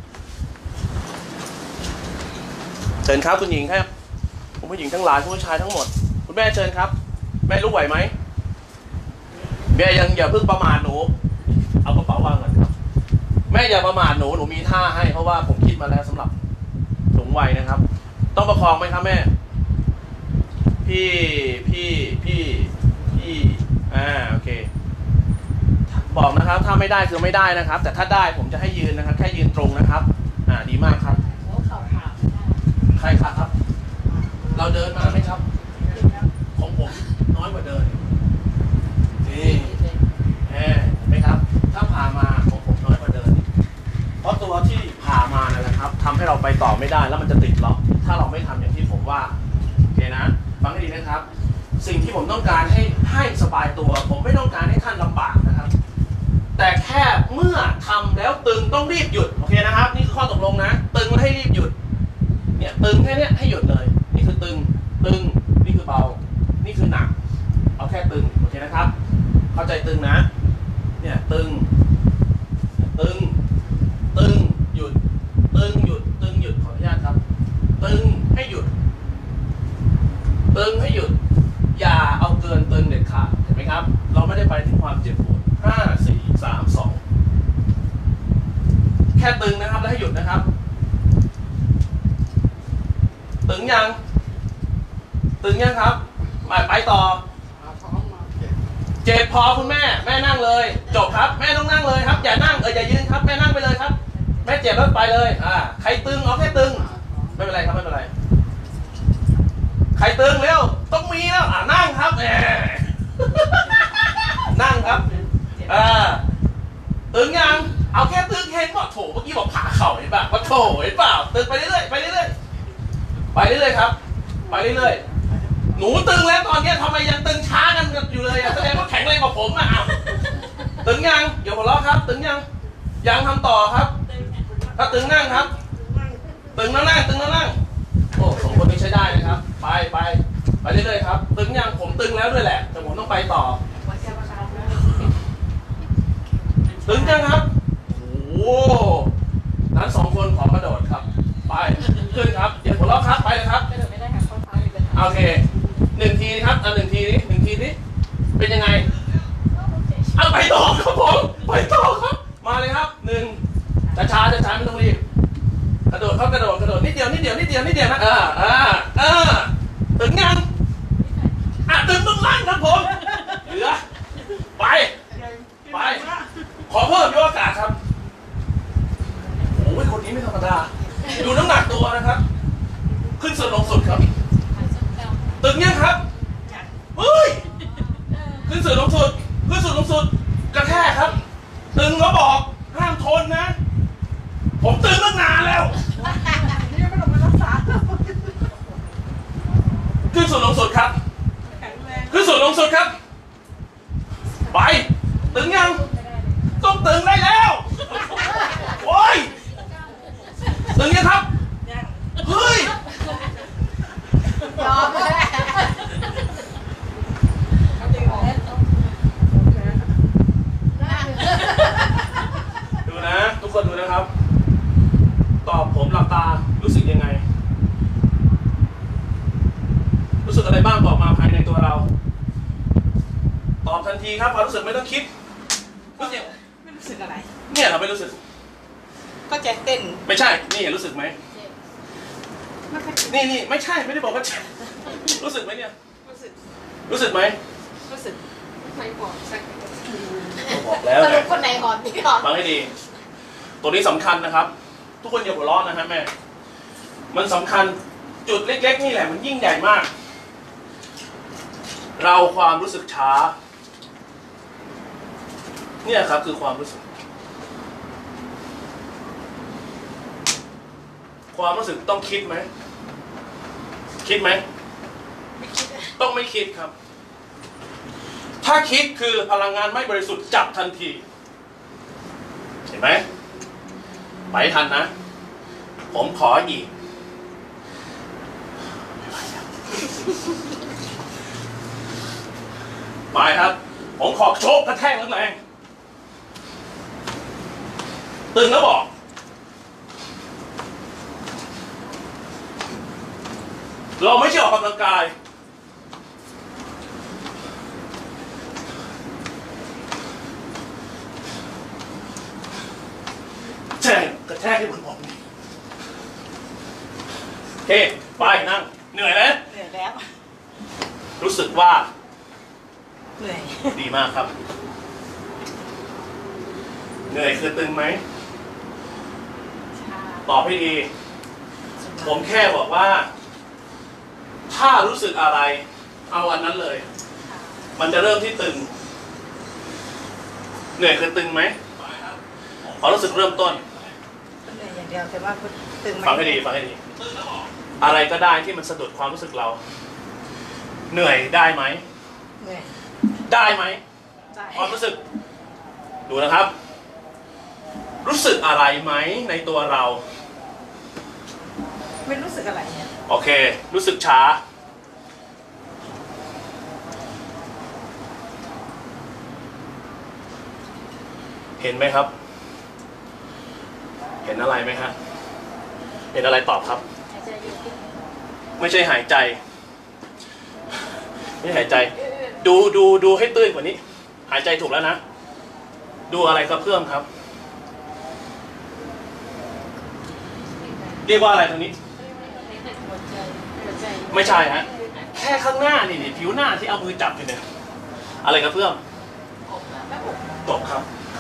เชิญครับคุณหญิงครับคุณผู้หญิงทั้งหลายคุณผู้ชายทั้งหมดคุณแม่เชิญครับแม่ลุกไหวไหมแม่ยังอย่าเพิ่งประมาทหนูเอากระเป๋าวางก่อนครับแม่อย่าประมาทหนูหนูมีท่าให้เพราะว่าผมคิดมาแล้วสำหรับสูงวัยนะครับต้องประคองไหมครับแม่พี่พี่พี่พี่อ่าโอเคบอกนะครับถ้าไม่ได้คือไม่ได้นะครับแต่ถ้าได้ผมจะให้ยืนนะครับแค่ยืนตรงนะครับอ่าดีมากครับใครครับครับเราเดินมาไหมครับของผมน้อยกว่าเดินนี่แหมไหมครับถ้าผ่ามาของผมน้อยกว่าเดินเพราะตัวที่ผ่ามานั่นแหละครับทำให้เราไปต่อไม่ได้แล้วมันจะติดล็อกถ้าเราไม่ทำอย่างที่ผมว่าโอเคนะฟังให้ดีนะครับสิ่งที่ผมต้องการให้ให้สบายตัวผมไม่ต้องการให้ท่านลำบากนะครับแต่แค่เมื่อทำแล้วตึงต้องรีบหยุดโอเคนะครับนี่คือข้อตกลงนะตึงแล้วให้รีบหยุดเนี่ยตึงแค่นี้ให้หยุดเลยนี่คือตึงตึงนี่คือเบานี่คือหนักเอาแค่ตึงโอเคนะครับเข้าใจตึงนะเนี่ยตึงตึงตึงหยุดตึงหยุดตึงหยุดขออนุญาตครับตึงให้หยุดตึงให้หยุดอย่าเอาเกินตึงเด็ดขาดเห็นไหมครับเราไม่ได้ไปถึงความเจ็บปวดห้าสี่สามสองแค่ตึงนะครับแล้วให้หยุดนะครับตึงยังตึงยังครับไปไปต่อเจ็บพอคุณแม่แม่นั่งเลยจบครับแม่ต้องนั่งเลยครับอย่านั่งเอออย่ายืนครับแม่นั่งไปเลยครับแม่เจ็บแล้วไปเลยอ่าใครตึงเอาแค่ตึงไม่เป็นไรครับไม่เป็นไรใครตึงเร็วต้องมีแล้วอ่านั่งครับแหมนั่งครับอ่าตึงยังเอาแค่ตึงเห็นป่ะโถเมื่อกี้บอกผ่าเข่าเห็นป่ะว่าโถเห็นเปล่าตึงไปเรื่อยๆไปเรื่อยๆไปเรื่อยๆครับไปเรื่อยๆหนูตึงแล้วตอนนี้ทำไมยังตึงช้ากันอยู่เลยแสดงว่าแข็งแรงกว่าผมอ่ะตึงยังอย่าหัวเราะครับตึงยังยังทำต่อครับถ้าตึงนั่งครับตึงแล้วนั่งตึงแล้วนั่งโอ้สองคนนี้ใช้ได้นะครับไปไปไปเรื่อยๆครับตึงยังผมตึงแล้วด้วยแหละแต่ผมต้องไปต่อตึงยังครับโอ้นั้นสองคนขอกระโดดครับไปขึ้นครับอย่าหัวเราะครับไปเลยครับโอเคหนึ่งทีครับเอาหนึ่งทีนี้หนึ่งทีนี้เป็นยังไงเอาไปต่อครับผมไปต่อครับมาเลยครับหนึ่งช้าช้าช้าช้าไม่ต้องรีบกระโดดครับกระโดดกระโดดนิดเดียวนิดเดียวนิดเดียวนิดเดียวนะเออเออเออตึงยังอ่ะตึงต้องลั่นครับผมเหลือไปไปขอเพิ่มยกอากาศครับโอ้ยคนนี้ไม่ธรรมดาดูน้ำหนักตัวนะครับขึ้นสุดลงสุดครับตึงยังครับเฮ้ยขึ้นสุดลงสุดขึ้นสุดลงสุดกระแทกครับตึงแล้วบอกห้ามทนนะผมตึงตั้งนานแล้วขึ้นสุดลงสุดครับขึ้นสุดลงสุดครับไปตึงยังต้องตึงได้แล้วโอ้ยตึงยังครับเฮ้ยยอมเลยดูนะทุกคนดูนะครับตอบผมหลับตารู้สึกยังไงรู้สึกอะไรบ้างบอกมาภายในตัวเราตอบทันทีครับความรู้สึกไม่ต้องคิดรู้สึกไม่รู้สึกอะไรเนี่ยเราไม่รู้สึกก็ใจเต้นไม่ใช่นี่รู้สึกไหมนี่นี่ไม่ใช่ไม่ได้บอกว่ารู้สึกไหมเนี่ยรู้สึกรู้สึกไหมรู้สึกไม่บอกสักบอกแล้วสรุไงปคนไหนหอมพี่หอมฟังให้ดี ตัวนี้สำคัญนะครับ ทุกคนอย่าหัวเราะนะฮะแม่ มันสำคัญจุดเล็กๆนี่แหละมันยิ่งใหญ่มาก เราความรู้สึกช้า เนี่ยครับคือความรู้สึก ความรู้สึกต้องคิดไหม คิดไหมไม่คิดอะต้องไม่คิดครับ ถ้าคิดคือพลังงานไม่บริสุทธิ์จับทันที เห็นไหม ไปทันนะ ผมขออีก ไปครับ ผมขอโชกกระแทกแรงๆตึงแล้วบอก เราไม่ใช่ออกกำลังกาย แจ้งกระแทกให้ผมบอกนี่โอเค ไปนั่ง เหนื่อยไหมเหนื่อยแล้วรู้สึกว่าเหนื่อยดีมากครับ เหนื่อยคือตึงไหม ตอบให้ดี ผมแค่บอกว่า ถ้ารู้สึกอะไร เอาอันนั้นเลย มันจะเริ่มที่ตึง เหนื่อยคือตึงไหมขอรู้สึกเริ่มต้นเหนื่อยอย่างเดียวแต่ว่าตึงไหมฟังให้ดีฟังให้ดี อะไรก็ได้ที่มันสะดุดความรู้สึกเรา เหนื่อยได้ไหมเหนื่อยได้ไหมใช่ความรู้สึก ดูนะครับ รู้สึกอะไรไหมในตัวเราไม่รู้สึกอะไรเนี่ยโอเค รู้สึกช้า เห็นไหมครับ เห็นอะไรไหมฮะ เห็นอะไรตอบครับหายใจอยู่ที่ไม่ใช่หายใจ ไม่ใช่หายใจ ดูดูดูให้ตื้นกว่านี้ หายใจถูกแล้วนะ ดูอะไรครับเพิ่มครับ เรียกว่าอะไรตรงนี้หัวใจหัวใจไม่ใช่ฮะ แค่ข้างหน้านี่นี่ผิวหน้าที่เอามือจับอยู่เนี่ย อะไรครับเพิ่มอกนะแม่อกตกครับอ๋อ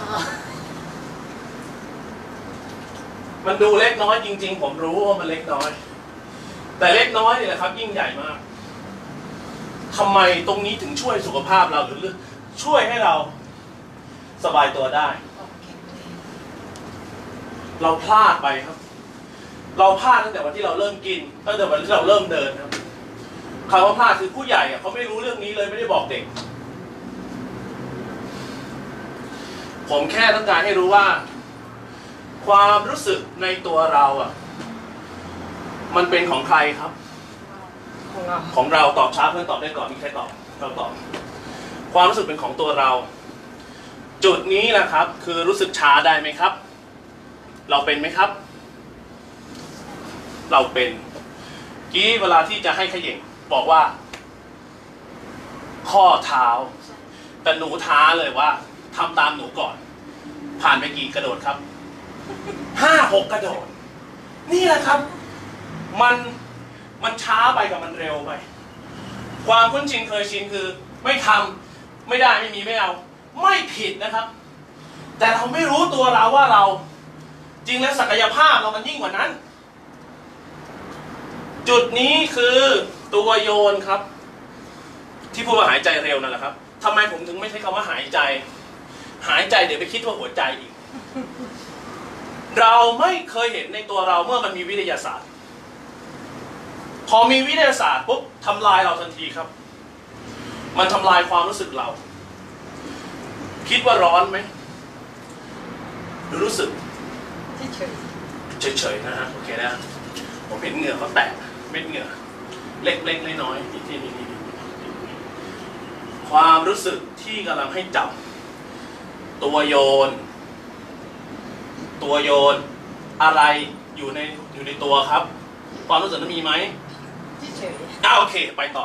มันดูเล็กน้อยจริงๆ ผมรู้ว่ามันเล็กน้อย แต่เล็กน้อยนี่แหละครับ ยิ่งใหญ่มากทำไมตรงนี้ถึงช่วยสุขภาพเราหรือช่วยให้เราสบายตัวได้อกแข็งแรงเราพลาดไปครับ เราพลาดตั้งแต่วันที่เราเริ่มกินตั้งแต่วันที่เราเริ่มเดินครับคำว่าพลาดคือผู้ใหญ่อะเขาไม่รู้เรื่องนี้เลยไม่ได้บอกเด็ก ผมแค่ต้องการให้รู้ว่า ความรู้สึกในตัวเราอ่ะ มันเป็นของใครครับของเราของเราตอบช้าเพื่อนตอบได้ก่อนมีใครตอบเราตอบ ความรู้สึกเป็นของตัวเรา จุดนี้แหละครับ คือรู้สึกช้าได้ไหมครับ เราเป็นไหมครับ เราเป็นกี้เวลาที่จะให้ขย่งบอกว่า ข้อเท้า แต่หนูท้าเลยว่าทำตามหนูก่อน ผ่านไปกี่กระโดดครับห้าหกกระโดด นี่แหละครับ มันมันช้าไปกับมันเร็วไป ความคุ้นชินเคยชินคือ ไม่ทำไม่ได้ไม่มีไม่เอา ไม่ผิดนะครับ แต่เราไม่รู้ตัวเราว่าเรา จริงแล้วศักยภาพเรามันยิ่งกว่านั้น จุดนี้คือตัวโยนครับ ที่พูดว่าหายใจเร็วนั่นแหละครับทำไมผมถึงไม่ใช้คำว่าหายใจ หายใจเดี๋ยวไปคิดว่าหัวใจอีก เราไม่เคยเห็นในตัวเราเมื่อมันมีวิทยาศาสตร์ พอมีวิทยาศาสตร์ปุ๊บทำลายเราทันทีครับ มันทำลายความรู้สึกเรา คิดว่าร้อนไหมหรือรู้สึกเฉยเฉยๆนะฮะโอเคนะผมเห็นเหงื่อเขาแตกเม็ดเหงื่อเล็กๆน้อยๆที่ที่นี่นี่ความรู้สึกที่กำลังให้จับ ตัวโยน ตัวโยนอะไรอยู่ในอยู่ในตัวครับ ความรู้สึกนั้นมีไหมๆเฉยอ่าโอเคไปต่อ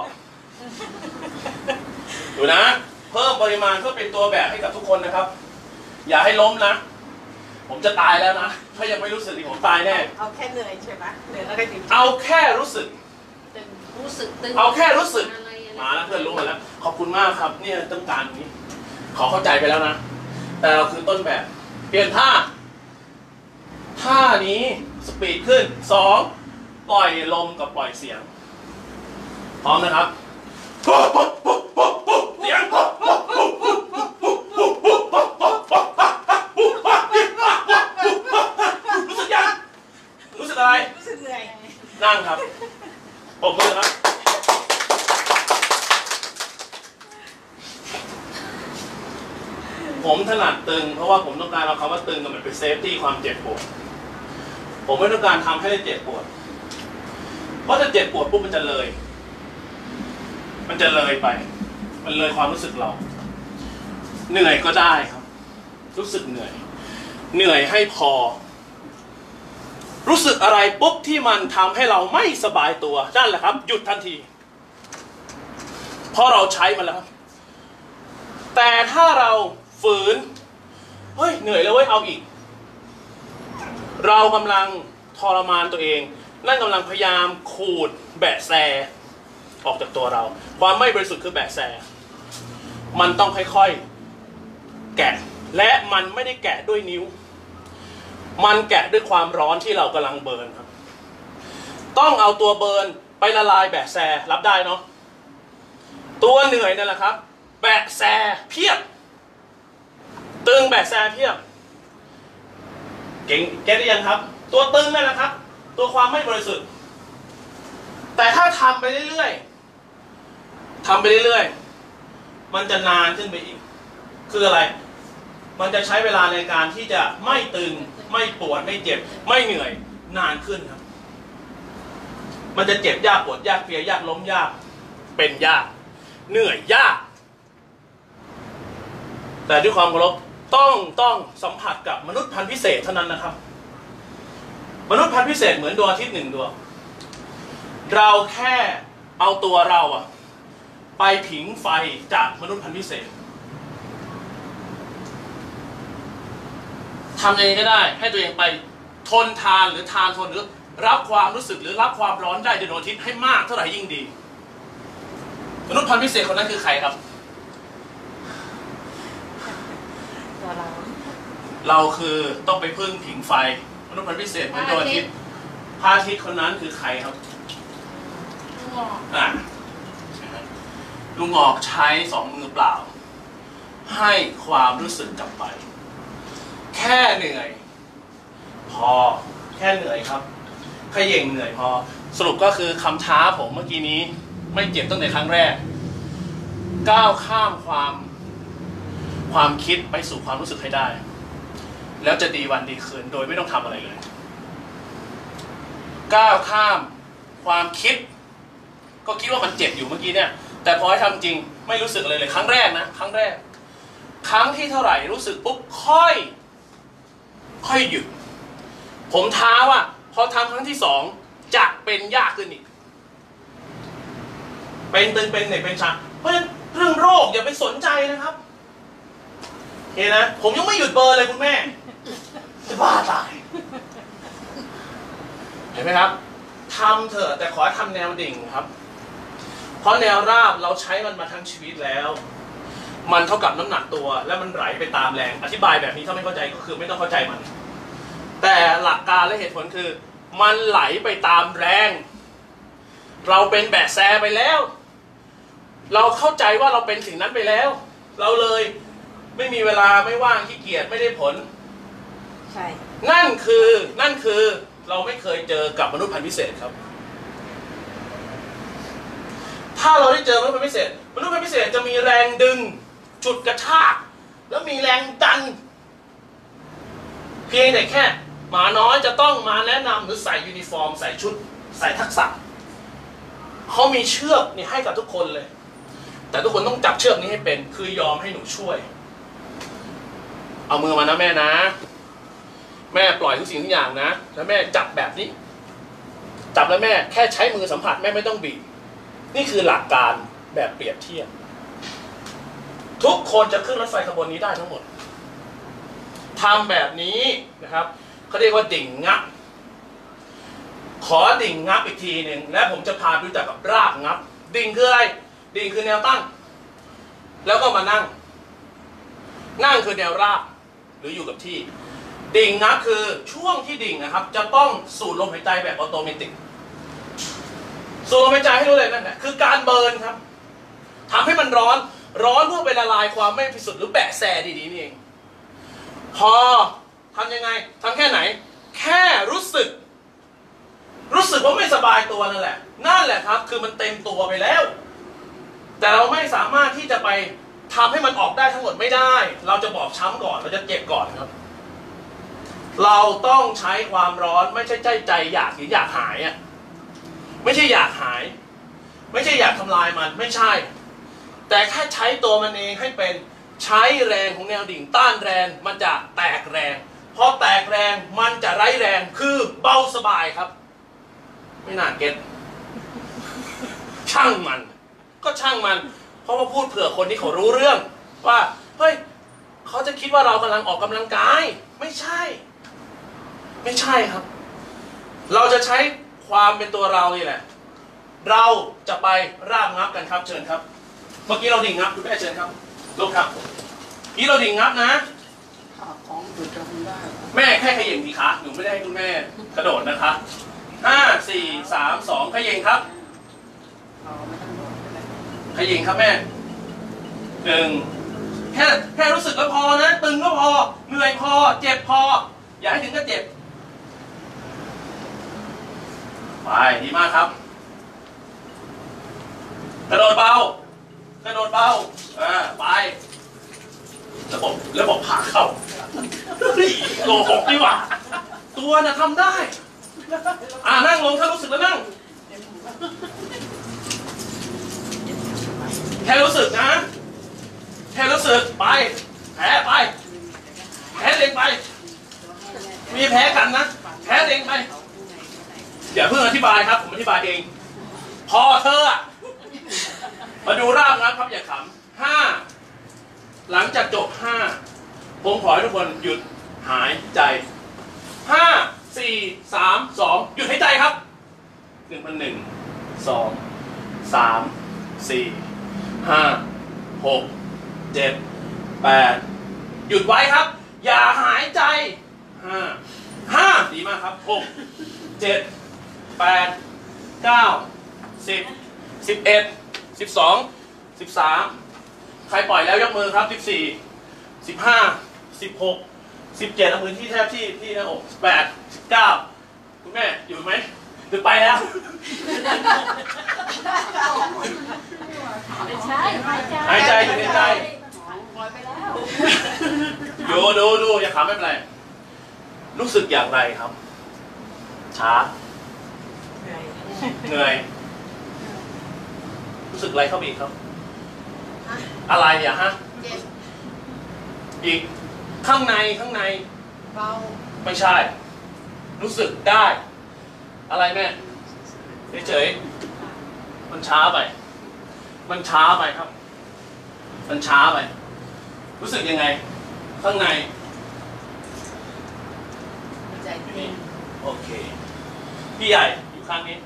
ดูนะ เพิ่มปริมาณเพื่อเป็นตัวแบบให้กับทุกคนนะครับ อย่าให้ล้มนะ ผมจะตายแล้วนะถ้ายังไม่รู้สึกนี่ผมตายแน่ๆเอาแค่เหนื่อยใช่ไหมเหนื่อยแล้วก็ดีเอาแค่รู้สึกตึงรู้สึกตึงเอาแค่รู้สึกอะไรอะไรมาแล้วเพื่อนรู้หมดแล้ว ขอบคุณมากครับ เนี่ยต้องการนี้ ขอเข้าใจไปแล้วนะแต่เราคือต้นแบบ เปลี่ยนท่าท่านี้สปีดขึ้นสองปล่อยลมกับปล่อยเสียงพร้อมนะครับเสียงรู้สึกยังรู้สึกอะไรรู้สึกเหนื่อยนั่งครับปรบมือครับผมถนัดตึงเพราะว่าผมต้องการเอาคำว่าตึงกับมันเป็นเซฟตี้ความเจ็บปวดผมไม่ต้องการทำให้ได้เจ็บปวดเพราะถ้าเจ็บปวดปุ๊บมันจะเลยมันจะเลยไปมันเลยความรู้สึกเราเหนื่อยก็ได้ครับรู้สึกเหนื่อยเหนื่อยให้พอรู้สึกอะไรปุ๊บที่มันทำให้เราไม่สบายตัวนั่นแหละครับหยุดทันทีเพราะเราใช้มันแล้วครับแต่ถ้าเราฝืนเฮ้ยเหนื่อยแล้วเว้ยเอาอีกเรากำลังทรมานตัวเองนั่นกำลังพยายามขูดแบะแซออกจากตัวเราความไม่บริสุทธิ์คือแบะแซมันต้องค่อยๆแกะและมันไม่ได้แกะด้วยนิ้วมันแกะด้วยความร้อนที่เรากำลังเบิร์นครับต้องเอาตัวเบิร์นไปละลายแบะแซรับได้เนาะตัวเหนื่อยนั่นแหละครับแบะแซเพียบตึงแบะแซเพียบเก่งแกได้ยังครับตัวตึงนั่นแหละครับตัวความไม่บริสุทธิ์แต่ถ้าทำไปเรื่อยๆทำไปเรื่อยๆมันจะนานขึ้นไปอีกคืออะไรมันจะใช้เวลาในการที่จะไม่ตึงไม่ปวดไม่เจ็บไม่เหนื่อยนานขึ้นครับมันจะเจ็บยากปวดยากเพลียยากล้มยากเป็นยากเหนื่อยยากแต่ด้วยความเคารพต้องต้องสัมผัสกับมนุษย์พันธุ์พิเศษเท่านั้นนะครับมนุษย์พันธุ์พิเศษเหมือนดวงอาทิตย์หนึ่งดวงเราแค่เอาตัวเราอะไปผิงไฟจากมนุษย์พันธุ์พิเศษทำยังไงก็ได้ให้ตัวเองไปทนทานหรือทานทนหรือรับความรู้สึกหรือรับความร้อนได้ในดวงอาทิตย์ให้มากเท่าไหร่ยิ่งดีมนุษย์พันธุ์พิเศษคนนั้นคือใครครับตัวเราเราคือต้องไปพึ่งผิงไฟมนุษย์พันธุ์พิเศษเหมือนดวงอาทิตย์พระอาทิตย์คนนั้นคือใครครับอ่ะลุงออกใช้สองมือเปล่าให้ความรู้สึกกลับไปแค่เหนื่อยพอแค่เหนื่อยครับขย่งเหนื่อยพอสรุปก็คือคำท้าผมเมื่อกี้นี้ไม่เจ็บตั้งแต่ครั้งแรกก้าวข้ามความความคิดไปสู่ความรู้สึกให้ได้แล้วจะดีวันดีคืนโดยไม่ต้องทำอะไรเลยก้าวข้ามความคิดก็คิดว่ามันเจ็บอยู่เมื่อกี้เนี่ยแต่พอให้ทำจริงไม่รู้สึกอะไรเลยครั้งแรกนะครั้งแรกครั้งที่เท่าไหร่รู้สึกปุ๊บค่อยค่อยหยุดผมท้าว่าพอทำครั้งที่สองจะเป็นยากขึ้นอีกเป็นตึงเป็นเหน็บเป็นชาเพราะฉะนั้นเรื่องโรคอย่าไปสนใจนะครับเห็นนะผมยังไม่หยุดเบอร์เลยคุณแม่จะบ้าตายเห็นไหมครับทำเถอะแต่ขอทำแนวดิ่งครับเพราะแนวราบเราใช้มันมาทั้งชีวิตแล้วมันเท่ากับน้ำหนักตัวและมันไหลไปตามแรงอธิบายแบบนี้ถ้าไม่เข้าใจก็คือไม่ต้องเข้าใจมันแต่หลักการและเหตุผลคือมันไหลไปตามแรงเราเป็นแบะแซไปแล้วเราเข้าใจว่าเราเป็นสิ่งนั้นไปแล้วเราเลยไม่มีเวลาไม่ว่างขี้เกียจไม่ได้ผลใช่นั่นคือนั่นคือเราไม่เคยเจอกับมนุษย์พันธุ์พิเศษครับถ้าเราได้เจอมนุษย์พันธุ์พิเศษมนุษย์พันธุ์พิเศษจะมีแรงดึงจุดกระชากแล้วมีแรงดันเพียงแต่แค่หมาน้อยจะต้องมาแนะนำหรือใส่ยูนิฟอร์มใส่ชุดใส่ทักษะเขามีเชือกนี่ให้กับทุกคนเลยแต่ทุกคนต้องจับเชือกนี้ให้เป็นคือยอมให้หนูช่วยเอามือมานะแม่นะแม่ปล่อยทุกสิ่งทุกอย่างนะแล้วแม่จับแบบนี้จับแล้วแม่แค่ใช้มือสัมผัสแม่ไม่ต้องบีบนี่คือหลักการแบบเปรียบเทียบทุกคนจะขึ้นรถไฟขบวนนี้ได้ทั้งหมดทำแบบนี้นะครับเขาเรียกว่าดิ่งงับขอดิ่งงับอีกทีหนึ่งและผมจะพาดูจักกับรากงับดิ่งคืออะไรดิ่งคือแนวตั้งแล้วก็มานั่งนั่งคือแนวราบหรืออยู่กับที่ดิ่งงับคือช่วงที่ดิ่งนะครับจะต้องสูดลมหายใจแบบออโตเมติกสูดลมหายใจให้รู้เลยนั่นแหละคือการเบิร์นครับทำให้มันร้อนร้อนเพื่อไปละลายความไม่บริสุทธิ์หรือแบะแซดีๆนี่เองพอทำยังไงทำแค่ไหนแค่รู้สึกรู้สึกว่าไม่สบายตัวนั่นแหละนั่นแหละครับคือมันเต็มตัวไปแล้วแต่เราไม่สามารถที่จะไปทำให้มันออกได้ทั้งหมดไม่ได้เราจะบอบช้ำก่อนเราจะเจ็บก่อนครับเราต้องใช้ความร้อนไม่ใช่ใจใจอยากหรืออยากหายอ่ะไม่ใช่อยากหายไม่ใช่อยากทำลายมันไม่ใช่แต่แค่ใช้ตัวมันเองให้เป็นใช้แรงของแนวดิ่งต้านแรงมันจะแตกแรงพอแตกแรงมันจะไร้แรงคือเบาสบายครับไม่น่าเก็ตช่างมันก็ช่างมันเพราะว่าพูดเผื่อคนที่เขารู้เรื่องว่าเฮ้ยเขาจะคิดว่าเรากำลังออกกำลังกายไม่ใช่ไม่ใช่ครับเราจะใช้ความเป็นตัวเรานี่แหละเราจะไปราบงับกันครับเชิญครับเมื่อกี้เราดิ่งงับคุณแม่เชิญครับลุกครับนี่เราดิ่งงับนะขาของอยู่จำได้แม่แค่ขย่งดีคะหนูไม่ได้ให้คุณแม่กระโดดนะคะห้าสี่สามสองขย่งครับเราไม่ต้องโดนก็ได้ขย่งครับแม่หนึ่งแค่แค่รู้สึกก็พอนะตึงก็พอเหนื่อยพอเจ็บพออย่าให้ถึงก็เจ็บไปดีมากครับกระโดดเบากระโดดเบาอ่าไประบบระบบผ่าเข้าโลหกดีกว่าตัวน่ะทำได้อ่านั่งลงถ้ารู้สึกแล้วนั่งแค่รู้สึกนะแค่รู้สึกไปแพ้ไปแพ้เล็งไปมีแพ้กันนะแพ้เล็งไปอย่าเพิ่งอธิบายครับผมอธิบายเองพอเธอมาดูร่างนะครับอย่าขำห้าหลังจากจบห้าผมขอให้ทุกคนหยุดหายใจห้าสี่สามสองหยุดหายใจครับหนึ่งพันหนึ่งสองสามสี่ห้าหกเจ็ดแปดหยุดไว้ครับอย่าหายใจห้าห้าดีมากครับหกเจ็ดแปดเก้าสิบสิบเอ็ดสิบสองสิบสามใครปล่อยแล้วยกมือครับสิบสี่สิบห้าสิบหกสิบเจ็ดเอามือที่แทบที่ที่หน้าอกสิบแปดสิบเก้าคุณแม่อยู่ไหมหรือไปแล้วไม่ใช่หายใจหายใจอยู่ในใจปล่อยไปแล้วดูดูดูอย่าขำไม่เป็นไรรู้สึกอย่างไรครับช้าเหนื่อยเหนื่อยรู้สึกอะไรเข้าไปอีกครับอะไรอ่ะฮะเจ็บอีกข้างในข้างในเบาไม่ใช่ รู้สึกได้ อะไรแม่เฉยๆมันช้าไป มันช้าไปครับ มันช้าไป รู้สึกยังไง ข้างในหัวใจเต้นโอเคพี่ใหญ่อยู่ข้างนี้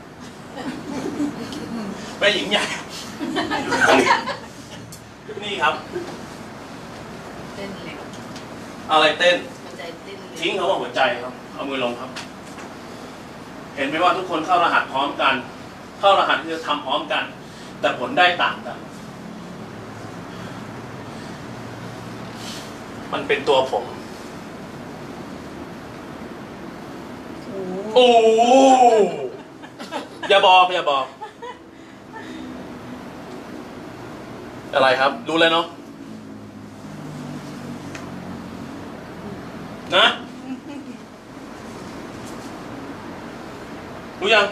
แม่หญิงใหญ่อยู่ข้างนี้นี่ครับเต้นเร็วอะไรเต้นหัวใจเต้นเร็วทิ้งเขาว่าหัวใจครับ เอามือลงครับ เห็นไหมว่าทุกคนเข้ารหัสพร้อมกัน เข้ารหัสที่จะทำพร้อมกัน แต่ผลได้ต่างกัน มันเป็นตัวผม โอ้อย่าบอกอย่าบอก อะไรครับ รู้เลยเนาะ นะ รู้ยัง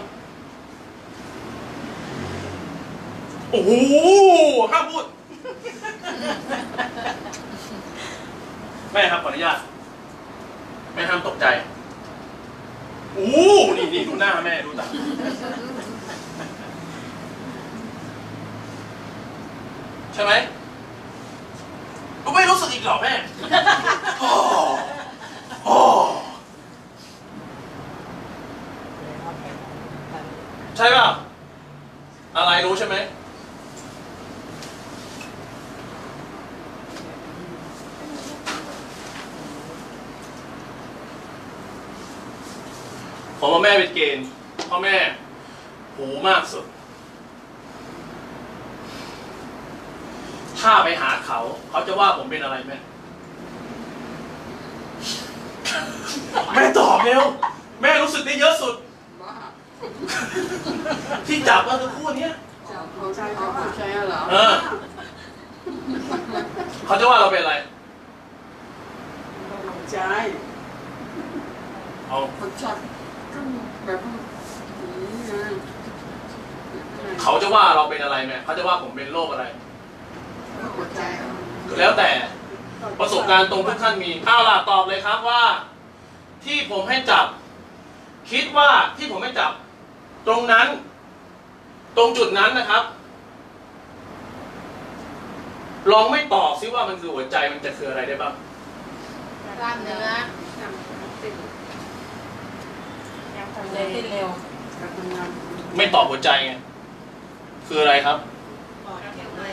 โอ้โหห้ามพูด แม่ครับขออนุญาตแม่ห้ามตกใจโอ้นี่นี่ดูหน้าแม่ดูตาใช่ไหมก็ไม่รู้สึกอีกหรอแม่โอ้โอ้ใช่ป่ะอะไรรู้ใช่ไหมผมเอาแม่เป็นเกณฑ์เพราะแม่หูมากสุดถ้าไปหาเขาเขาจะว่าผมเป็นอะไรแม่แม่ตอบเร็วแม่รู้สึกได้เยอะสุดบ้าที่จับก็คือคู่เนี้ยจะเอาใจจะเอาใจเหรอเออเขาจะว่าเราเป็นอะไรเอาใจเอาคนชอบก็แบบนี้นะเขาจะว่าเราเป็นอะไรแม่เขาจะว่าผมเป็นโรคอะไรหัวใจแล้วแต่ประสบการณ์ตรงทุกท่านมีเอาล่ะตอบเลยครับว่า ที่ผมให้จับ คิดว่าที่ผมให้จับ ตรงนั้น ตรงจุดนั้นนะครับ ลองไม่ตอบซิว่ามันคือหัวใจมันจะคืออะไรได้บ้างกล้ามเนื้อยังทำเลยเร็วการทำงานไม่ตอบหัวใจไงคืออะไรครับปอดแข็งแรง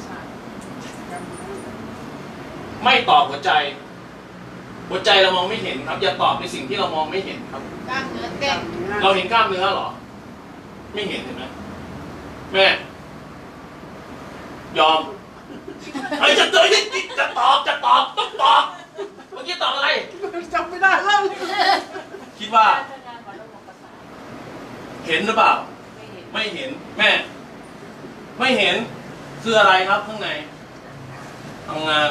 ไม่ตอบหัวใจ หัวใจเรามองไม่เห็นครับ อย่าตอบในสิ่งที่เรามองไม่เห็นครับกล้ามเนื้อเต้นเราเห็นกล้ามเนื้อเหรอ ไม่เห็นเห็นไหมแม่ ยอมไอ้จะเจอจะจะตอบจะตอบต้องตอบเมื่อกี้ตอบอะไรจำไม่ได้แล้วคิดว่าการทำงานของระบบประสาทเห็นหรือเปล่าไม่เห็นไม่เห็นแม่ ไม่เห็นคืออะไรครับข้างในทำงาน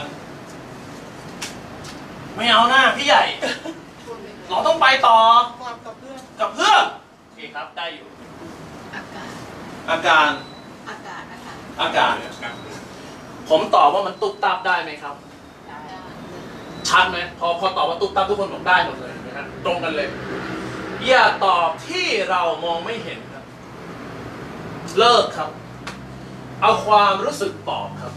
ไม่เอาหน้าพี่ใหญ่ เราต้องไปต่อความกับเพื่อนกับเพื่อนโอเคครับได้อยู่อากาศอาการอากาศอากาศอาการผมตอบว่ามันตุบตับได้ไหมครับได้ชัดไหมพอพอตอบว่าตุบตับทุกคนบอกได้หมดเลยนะฮะตรงกันเลย อย่าตอบที่เรามองไม่เห็นครับ เลิกครับ เอาความรู้สึกตอบครับ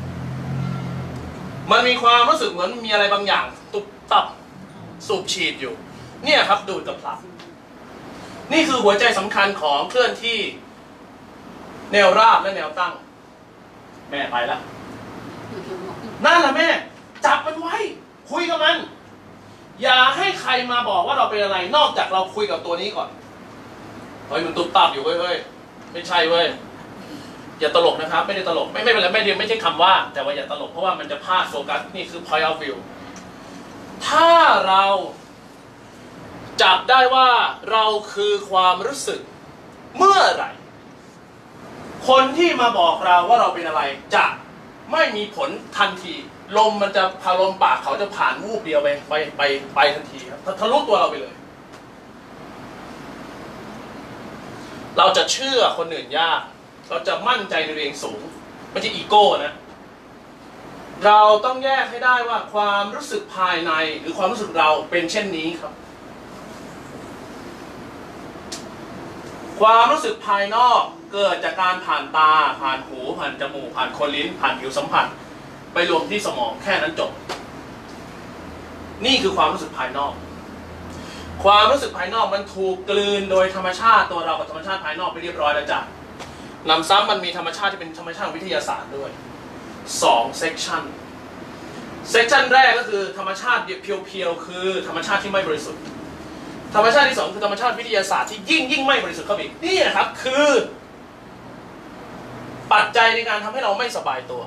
มันมีความรู้สึกเหมือนมีอะไรบางอย่าง ตุบตับสูบฉีดอยู่ เนี่ยครับดูดกับผลักนี่คือหัวใจสำคัญของเคลื่อนที่ แนวราบและแนวตั้ง แม่ไปแล้ว นั่นแหละแม่ จับมันไว้ คุยกับมัน อย่าให้ใครมาบอกว่าเราเป็นอะไร นอกจากเราคุยกับตัวนี้ก่อนเฮ้ยมันตุบตับอยู่เว้ยเฮ้ยไม่ใช่เว้ยอย่าตลกนะครับ ไม่ได้ตลกไม่ไม่เป็นไรไม่ได้ไม่ใช่คำว่า แต่ว่าอย่าตลกเพราะว่ามันจะพลาดโฟกัสนี่คือ point of view ถ้าเราจับได้ว่าเราคือความรู้สึกเมื่อไหร่ คนที่มาบอกเราว่าเราเป็นอะไรจะไม่มีผลทันที ลมมันจะพาลมปากเขาจะผ่านวูบเดียวไปไปไปไปทันทีครับทะลุตัวเราไปเลย เราจะเชื่อคนอื่นยาก เราจะมั่นใจในตัวเองสูงไม่ใช่อีโก้นะ เราต้องแยกให้ได้ว่าความรู้สึกภายในหรือความรู้สึกเราเป็นเช่นนี้ครับ ความรู้สึกภายนอกเกิดจากการผ่านตาผ่านหูผ่านจมูกผ่านคนลิ้นผ่านผิวสัมผัสไปรวมที่สมองแค่นั้นจบนี่คือความรู้สึกภายนอกความรู้สึกภายนอกมันถูกกลืนโดยธรรมชาติตัวเรากับธรรมชาติภายนอกไปเรียบร้อยแล้วจ้ะนำซ้ำมันมีธรรมชาติที่เป็นธรรมชาติวิทยาศาสตร์ด้วยสองเซกชันเซกชันแรกก็คือธรรมชาติเพียวๆคือธรรมชาติที่ไม่บริสุทธิ์ธรรมชาติที่สองคือธรรมชาติวิทยาศาสตร์ที่ยิ่งยิ่งไม่บริสุทธิ์เข้าไปอีกนี่นะครับคือปัจจัยในการทำให้เราไม่สบายตัว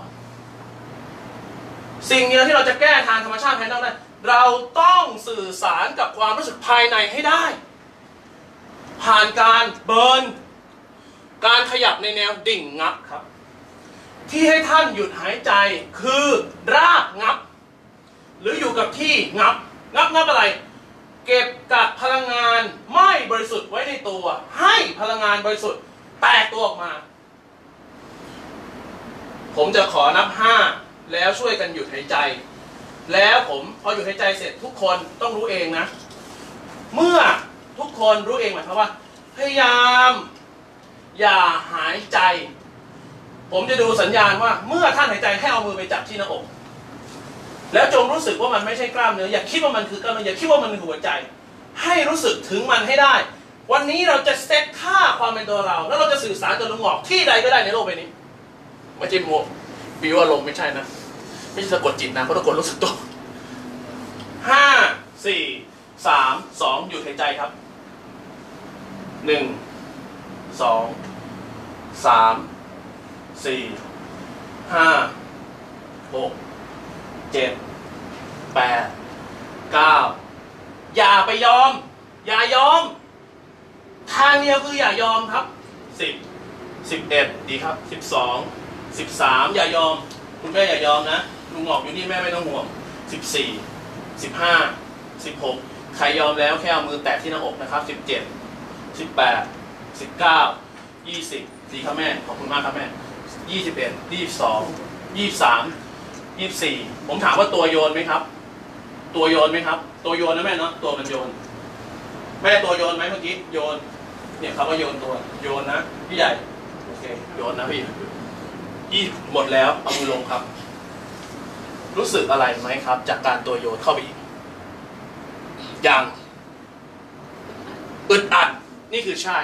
สิ่งเดียวที่เราจะแก้ทางธรรมชาติภายนอกได้เราต้องสื่อสารกับความรู้สึกภายในให้ได้ผ่านการเบิร์นการขยับในแนวดิ่งงับครับที่ให้ท่านหยุดหายใจคือรากงับหรืออยู่กับที่งับงับงับอะไรเก็บกักพลังงานไม่บริสุทธิ์ไว้ในตัวให้พลังงานบริสุทธิ์แตกตัวออกมาผมจะขอนับห้าแล้วช่วยกันหยุดหายใจแล้วผมพอหยุดหายใจเสร็จทุกคนต้องรู้เองนะเมื่อทุกคนรู้เองหมายความว่าพยายามอย่าหายใจผมจะดูสัญญาณว่าเมื่อท่านหายใจให้เอามือไปจับที่หน้าอกแล้วจงรู้สึกว่ามันไม่ใช่กล้ามเนื้ออย่าคิดว่ามันคือกล้ามเนื้ออย่าคิดว่ามันคือหัวใจให้รู้สึกถึงมันให้ได้วันนี้เราจะเซตค่าความเป็นตัวเราแล้วเราจะสื่อสารกับลุงหงอกที่ใดก็ได้ในโลกใบนี้ไม่ใช่โมปิวอารมณ์ไม่ใช่นะไม่ใช่สะกดจิตนะเพราะสะกดรู้สึกตัวห้าสี่สามสองหยุดหายใจครับหนึ่งสองสามสี่ห้าหกเจ็ดแปดเก้าอย่าไปยอมอย่ายอมทางเดียวคืออย่ายอมครับสิบสิบเอ็ดดีครับสิบสองสิบสามอย่ายอมคุณแม่อย่ายอมนะลุงหงอกอยู่นี่แม่ไม่ต้องห่วงสิบสี่สิบห้าสิบหกใครยอมแล้วแค่เอามือแตะที่หน้าอกนะครับสิบเจ็ดสิบแปดสิบเก้ายี่สิบดีครับแม่ขอบคุณมากครับแม่ยี่สิบเอ็ดยี่สิบสองยี่สิบสามยี่สิบสี่ผมถามว่าตัวโยนไหมครับตัวโยนไหมครับตัวโยนนะแม่เนาะตัวมันโยนแม่ตัวโยนไหมเมื่อกี้โยนเนี่ยเขาก็โยนตัวโยนนะพี่ใหญ่โอเคโยนนะพี่ยี่หมดแล้วเอามือลงครับรู้สึกอะไรไหมครับจากการตัวโยนเข้าไปอีกอย่างอึดอัดนี่คือใช่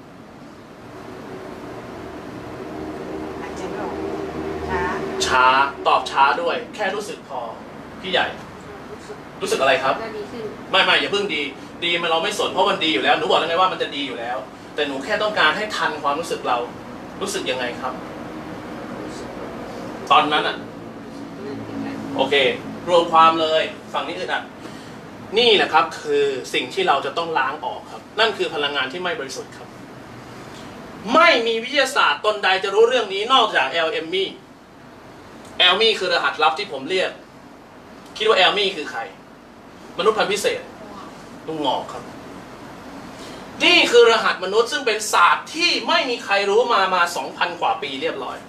อาจจะหลงช้าช้าตอบช้าด้วยแค่รู้สึกพอพี่ใหญ่รู้สึกอะไรครับก็ดีขึ้นไม่ไม่อย่าเพิ่งดีดีมันเราไม่สนเพราะมันดีอยู่แล้วหนูบอกแล้วไงว่ามันจะดีอยู่แล้วแต่หนูแค่ต้องการให้ทันความรู้สึกเรารู้สึกยังไงครับตอนนั้นอ่ะโอเครวมความเลยฝั่งนี้อึดอัดนี่แหละครับคือสิ่งที่เราจะต้องล้างออกครับนั่นคือพลังงานที่ไม่บริสุทธิ์ครับไม่มีวิทยาศาสตร์ตนใดจะรู้เรื่องนี้นอกจากแอลเอมมี่แอลมี่คือรหัสลับที่ผมเรียกคิดว่าแอลมี่คือใครมนุษย์พันธุ์พิเศษลุงงอกครับนี่คือรหัสมนุษย์ซึ่งเป็นศาสตร์ที่ไม่มีใครรู้มามา สองพัน กว่าปีเรียบร้อย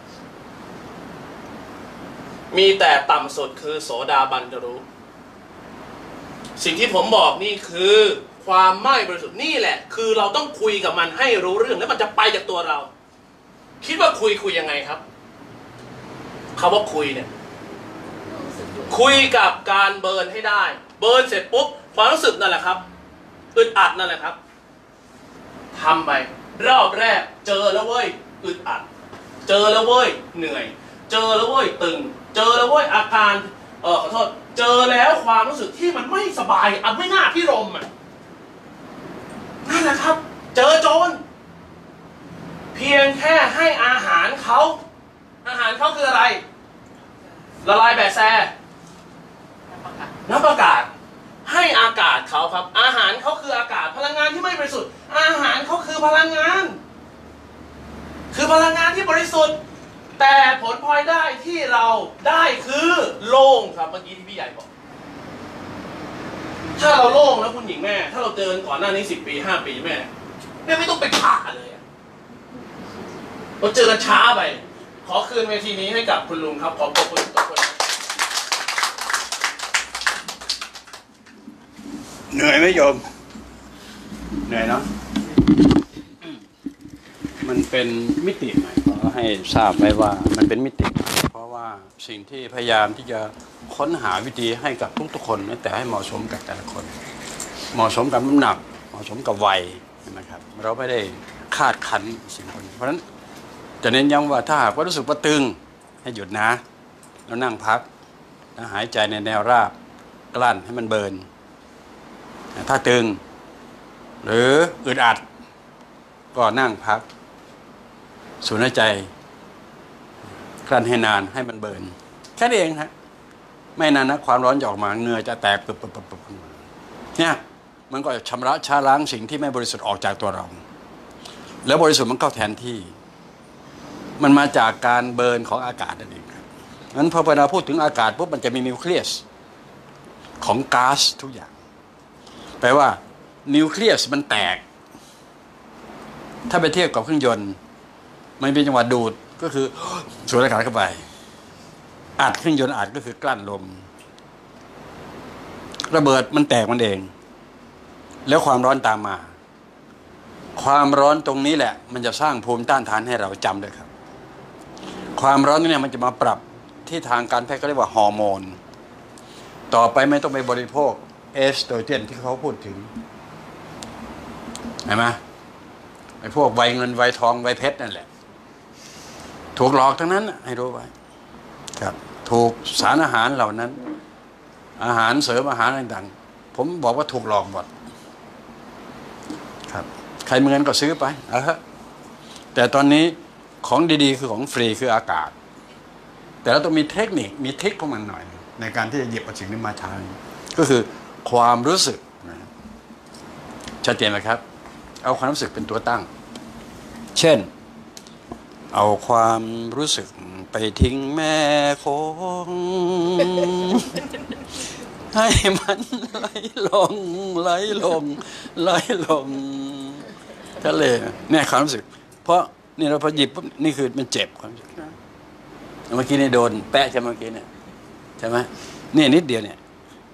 มีแต่ต่ำสุดคือโสดาบันจะรู้สิ่งที่ผมบอกนี่คือความไม่บริสุทธิ์นี่แหละคือเราต้องคุยกับมันให้รู้เรื่องแล้วมันจะไปจากตัวเราคิดว่าคุยคุยยังไงครับคำว่าคุยเนี่ยคุยกับการเบิร์นให้ได้เบิร์นเสร็จปุ๊บความรู้สึกนั่นแหละครับอึดอัดนั่นแหละครับทำไปรอบแรกเจอแล้วเว้ยอึดอัดเจอแล้วเว้ยเหนื่อยเจอแล้วเว้ยตึงเจอแล้วเว้ยอาการเออขอโทษเจอแล้วความรู้สึกที่มันไม่สบายอ่ะไม่น่าพิรมอ่ะนั่นแหละครับเจอโจรเพียงแค่ให้อาหารเขาอาหารเขาคืออะไรละลายแบะแซน้ำประกาศให้อากาศเขาครับอาหารเขาคืออากาศพลังงานที่ไม่บริสุทธิ์อาหารเขาคือพลังงานคือพลังงานที่บริสุทธิ์แต่ผลพลอยได้ที่เราได้คือโล่งครับเมื่อกี้ที่พี่ใหญ่บอกถ้าเราโล่งแล้วคุณหญิงแม่ถ้าเราเจอก่อนหน้านี้สิบปีห้าปีแม่แม่ไม่ต้องไปผ่าเลยเราเจอกันช้าไปขอคืนเวทีนี้ให้กับคุณลุงครับขอบคุณทุกคนเหนื่อยไหมโยมเหนื่อยเนาะมันเป็นมิติใหม่ขอให้ทราบไว้ว่ามันเป็นมิติเพราะว่าสิ่งที่พยายามที่จะค้นหาวิธีให้กับทุกๆคนแต่ให้เหมาะสมกับแต่ละคนเหมาะสมกับน้ำหนักเหมาะสมกับวัยนะครับเราไม่ได้คาดคั้นสิ่งคนเพราะฉะนั้นจะเน้นย้ำว่าถ้าหากว่ารู้สึกว่าตึงให้หยุดนะแล้วนั่งพักแล้วหายใจในแนวราบกลั้นให้มันเบิร์นถ้าตึงหรืออึดอัดก็นั่งพักสูดหายใจกลั้นให้นานให้มันเบิร์นแค่นี้เองฮะไม่นานนะความร้อนจะออกมาเหงื่อจะแตกปึ๊บปึ๊บปึ๊บปึ๊บเนี่ยมันก็ชำระชาล้างสิ่งที่ไม่บริสุทธิ์ออกจากตัวเราแล้วบริสุทธิ์มันเข้าแทนที่มันมาจากการเบิร์นของอากาศนั่นเองครับงั้นพอเราพูดถึงอากาศปุ๊บมันจะมีนิวเคลียสของก๊าซทุกอย่างแปลว่านิวเคลียสมันแตกถ้าไปเทียบกับเครื่องยนต์มันเป็นจังหวะดูดก็คือสูดอากาศเข้าไปอัดเครื่องยนต์อัดก็คือกลั้นลมระเบิดมันแตกมันเองแล้วความร้อนตามมาความร้อนตรงนี้แหละมันจะสร้างภูมิต้านทานให้เราจำด้วยครับความร้อนนี่เนี่ยมันจะมาปรับที่ทางการแพทย์เขาเรียกว่าฮอร์โมนต่อไปไม่ต้องไปบริโภคเอสโตรเจนที่เขาพูดถึงเห็นไหมไอ้พวกใบเงินใบทองใบเพชรนั่นแหละถูกหลอกทั้งนั้นให้รู้ไว้ครับถูกสารอาหารเหล่านั้นอาหารเสริมอาหารต่างๆผมบอกว่าถูกหลอกหมดครับใครมีเงินก็ซื้อไปเอาฮะแต่ตอนนี้ของดีๆคือของฟรีคืออากาศ แต่เราต้องมีเทคนิคมีทริคของมันหน่อย ในการที่จะหยิบเอาสิ่งนี้มาใช้ก็คือความรู้สึกนะชัดเจนไหมครับเอาความรู้สึกเป็นตัวตั้งเช่นเอาความรู้สึกไปทิ้งแม่คงให้มันไหลลงไหลลงไหลลงทะเลเนี่ยความรู้สึกเพราะนี่เราพอหยิบปุ๊บนี่คือมันเจ็บความรู้สึกเมื่อกี้นี่โดนแปะใช่ไหมเมื่อกี้เนี่ยใช่ไหมเนี่ยนิดเดียวเนี่ย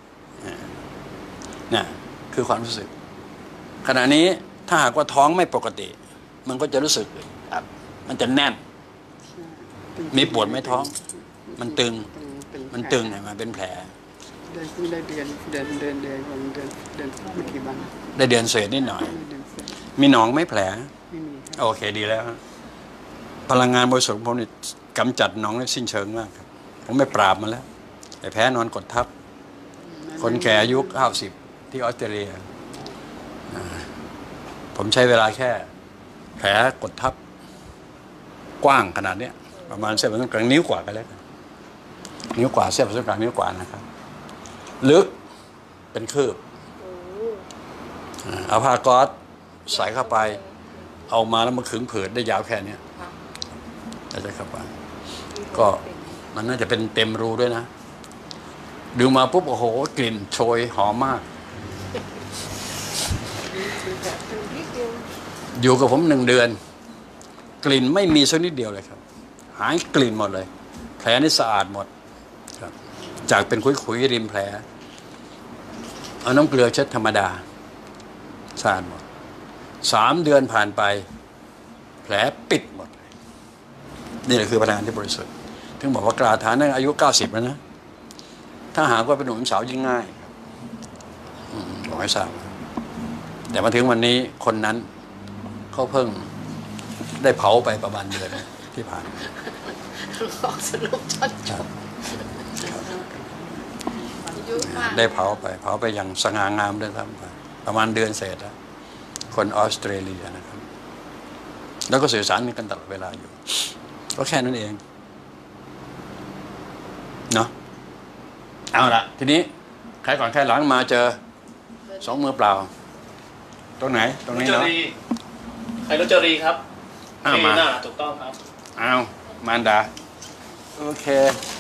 เนี่ยคือความรู้สึกขณะนี้ถ้าหากว่าท้องไม่ปกติมันก็จะรู้สึกมันจะแน่นมีปวดไหมท้องมันตึงมันตึงไงมันเป็นแผลเดินเพิ่งได้เดือนเดือนเดือนเดือนเดือนเดือนไม่กี่วันได้เดือนเศษนิดหน่อยมีหนองไหมแผลไม่มีโอเคดีแล้วพลังงานบริสุทธิ์ของผมนี่กำจัดหนองได้สิ้นเชิงมากครับผมไม่ปราบมันแล้วไอ้แพ้นอนกดทับคนแก่อายุเก้าสิบที่ออสเตรเลียผมใช้เวลาแค่แผลกดทับกว้างขนาดนี้ประมาณเส้นผ่าศูนย์กลางนิ้วกว่ากันแล้วนิ้วกว่าเส้นผ่าศูนย์กลางนิ้วกว่านะครับลึกเป็นคืบเอาผ้าก๊อซใส่เข้าไปเอามาแล้วมาขึงผืนได้ยาวแค่นี้แล้วจะเข้าไปก็มันน่าจะเป็นเต็มรูด้วยนะดูมาปุ๊บโอ้โหกลิ่นโชยหอมมากอยู่กับผมหนึ่งเดือนกลิ่นไม่มีสักนิดเดียวเลยครับหายกลิ่นหมดเลยแผลนี่สะอาดหมดครับจากเป็นขุยๆริมแผลเอาน้ำเกลือเช็ดธรรมดาสะอาดหมดสามเดือนผ่านไปแผลปิดหมดนี่แหละคือพลังงานที่บริสุทธิ์ถึงบอกว่ากล้าทานนั่นอายุเก้าสิบแล้วนะถ้าหากว่าเป็นหนุ่มสาวยิ่งง่ายบอกให้ทราบแต่มาถึงวันนี้คนนั้นเขาเพิ่งได้เผาไปประมาณเดือนที่ผ่านสรุปชัดได้เผาไปเผาไปอย่างสง่างามด้วยซ้ำไปประมาณเดือนเศษแล้วคนออสเตรเลียนะครับแล้วก็สื่อสารกันตลอดเวลาอยู่ก็แค่นั้นเองเนาะเอาละทีนี้ใครก่อนใครหลังมาเจอสองมือเปล่าตรงไหนตรงนี้เนาะใครรถจรีครับอ้าวมาถูกต้องครับอ้าวมารดาโอเค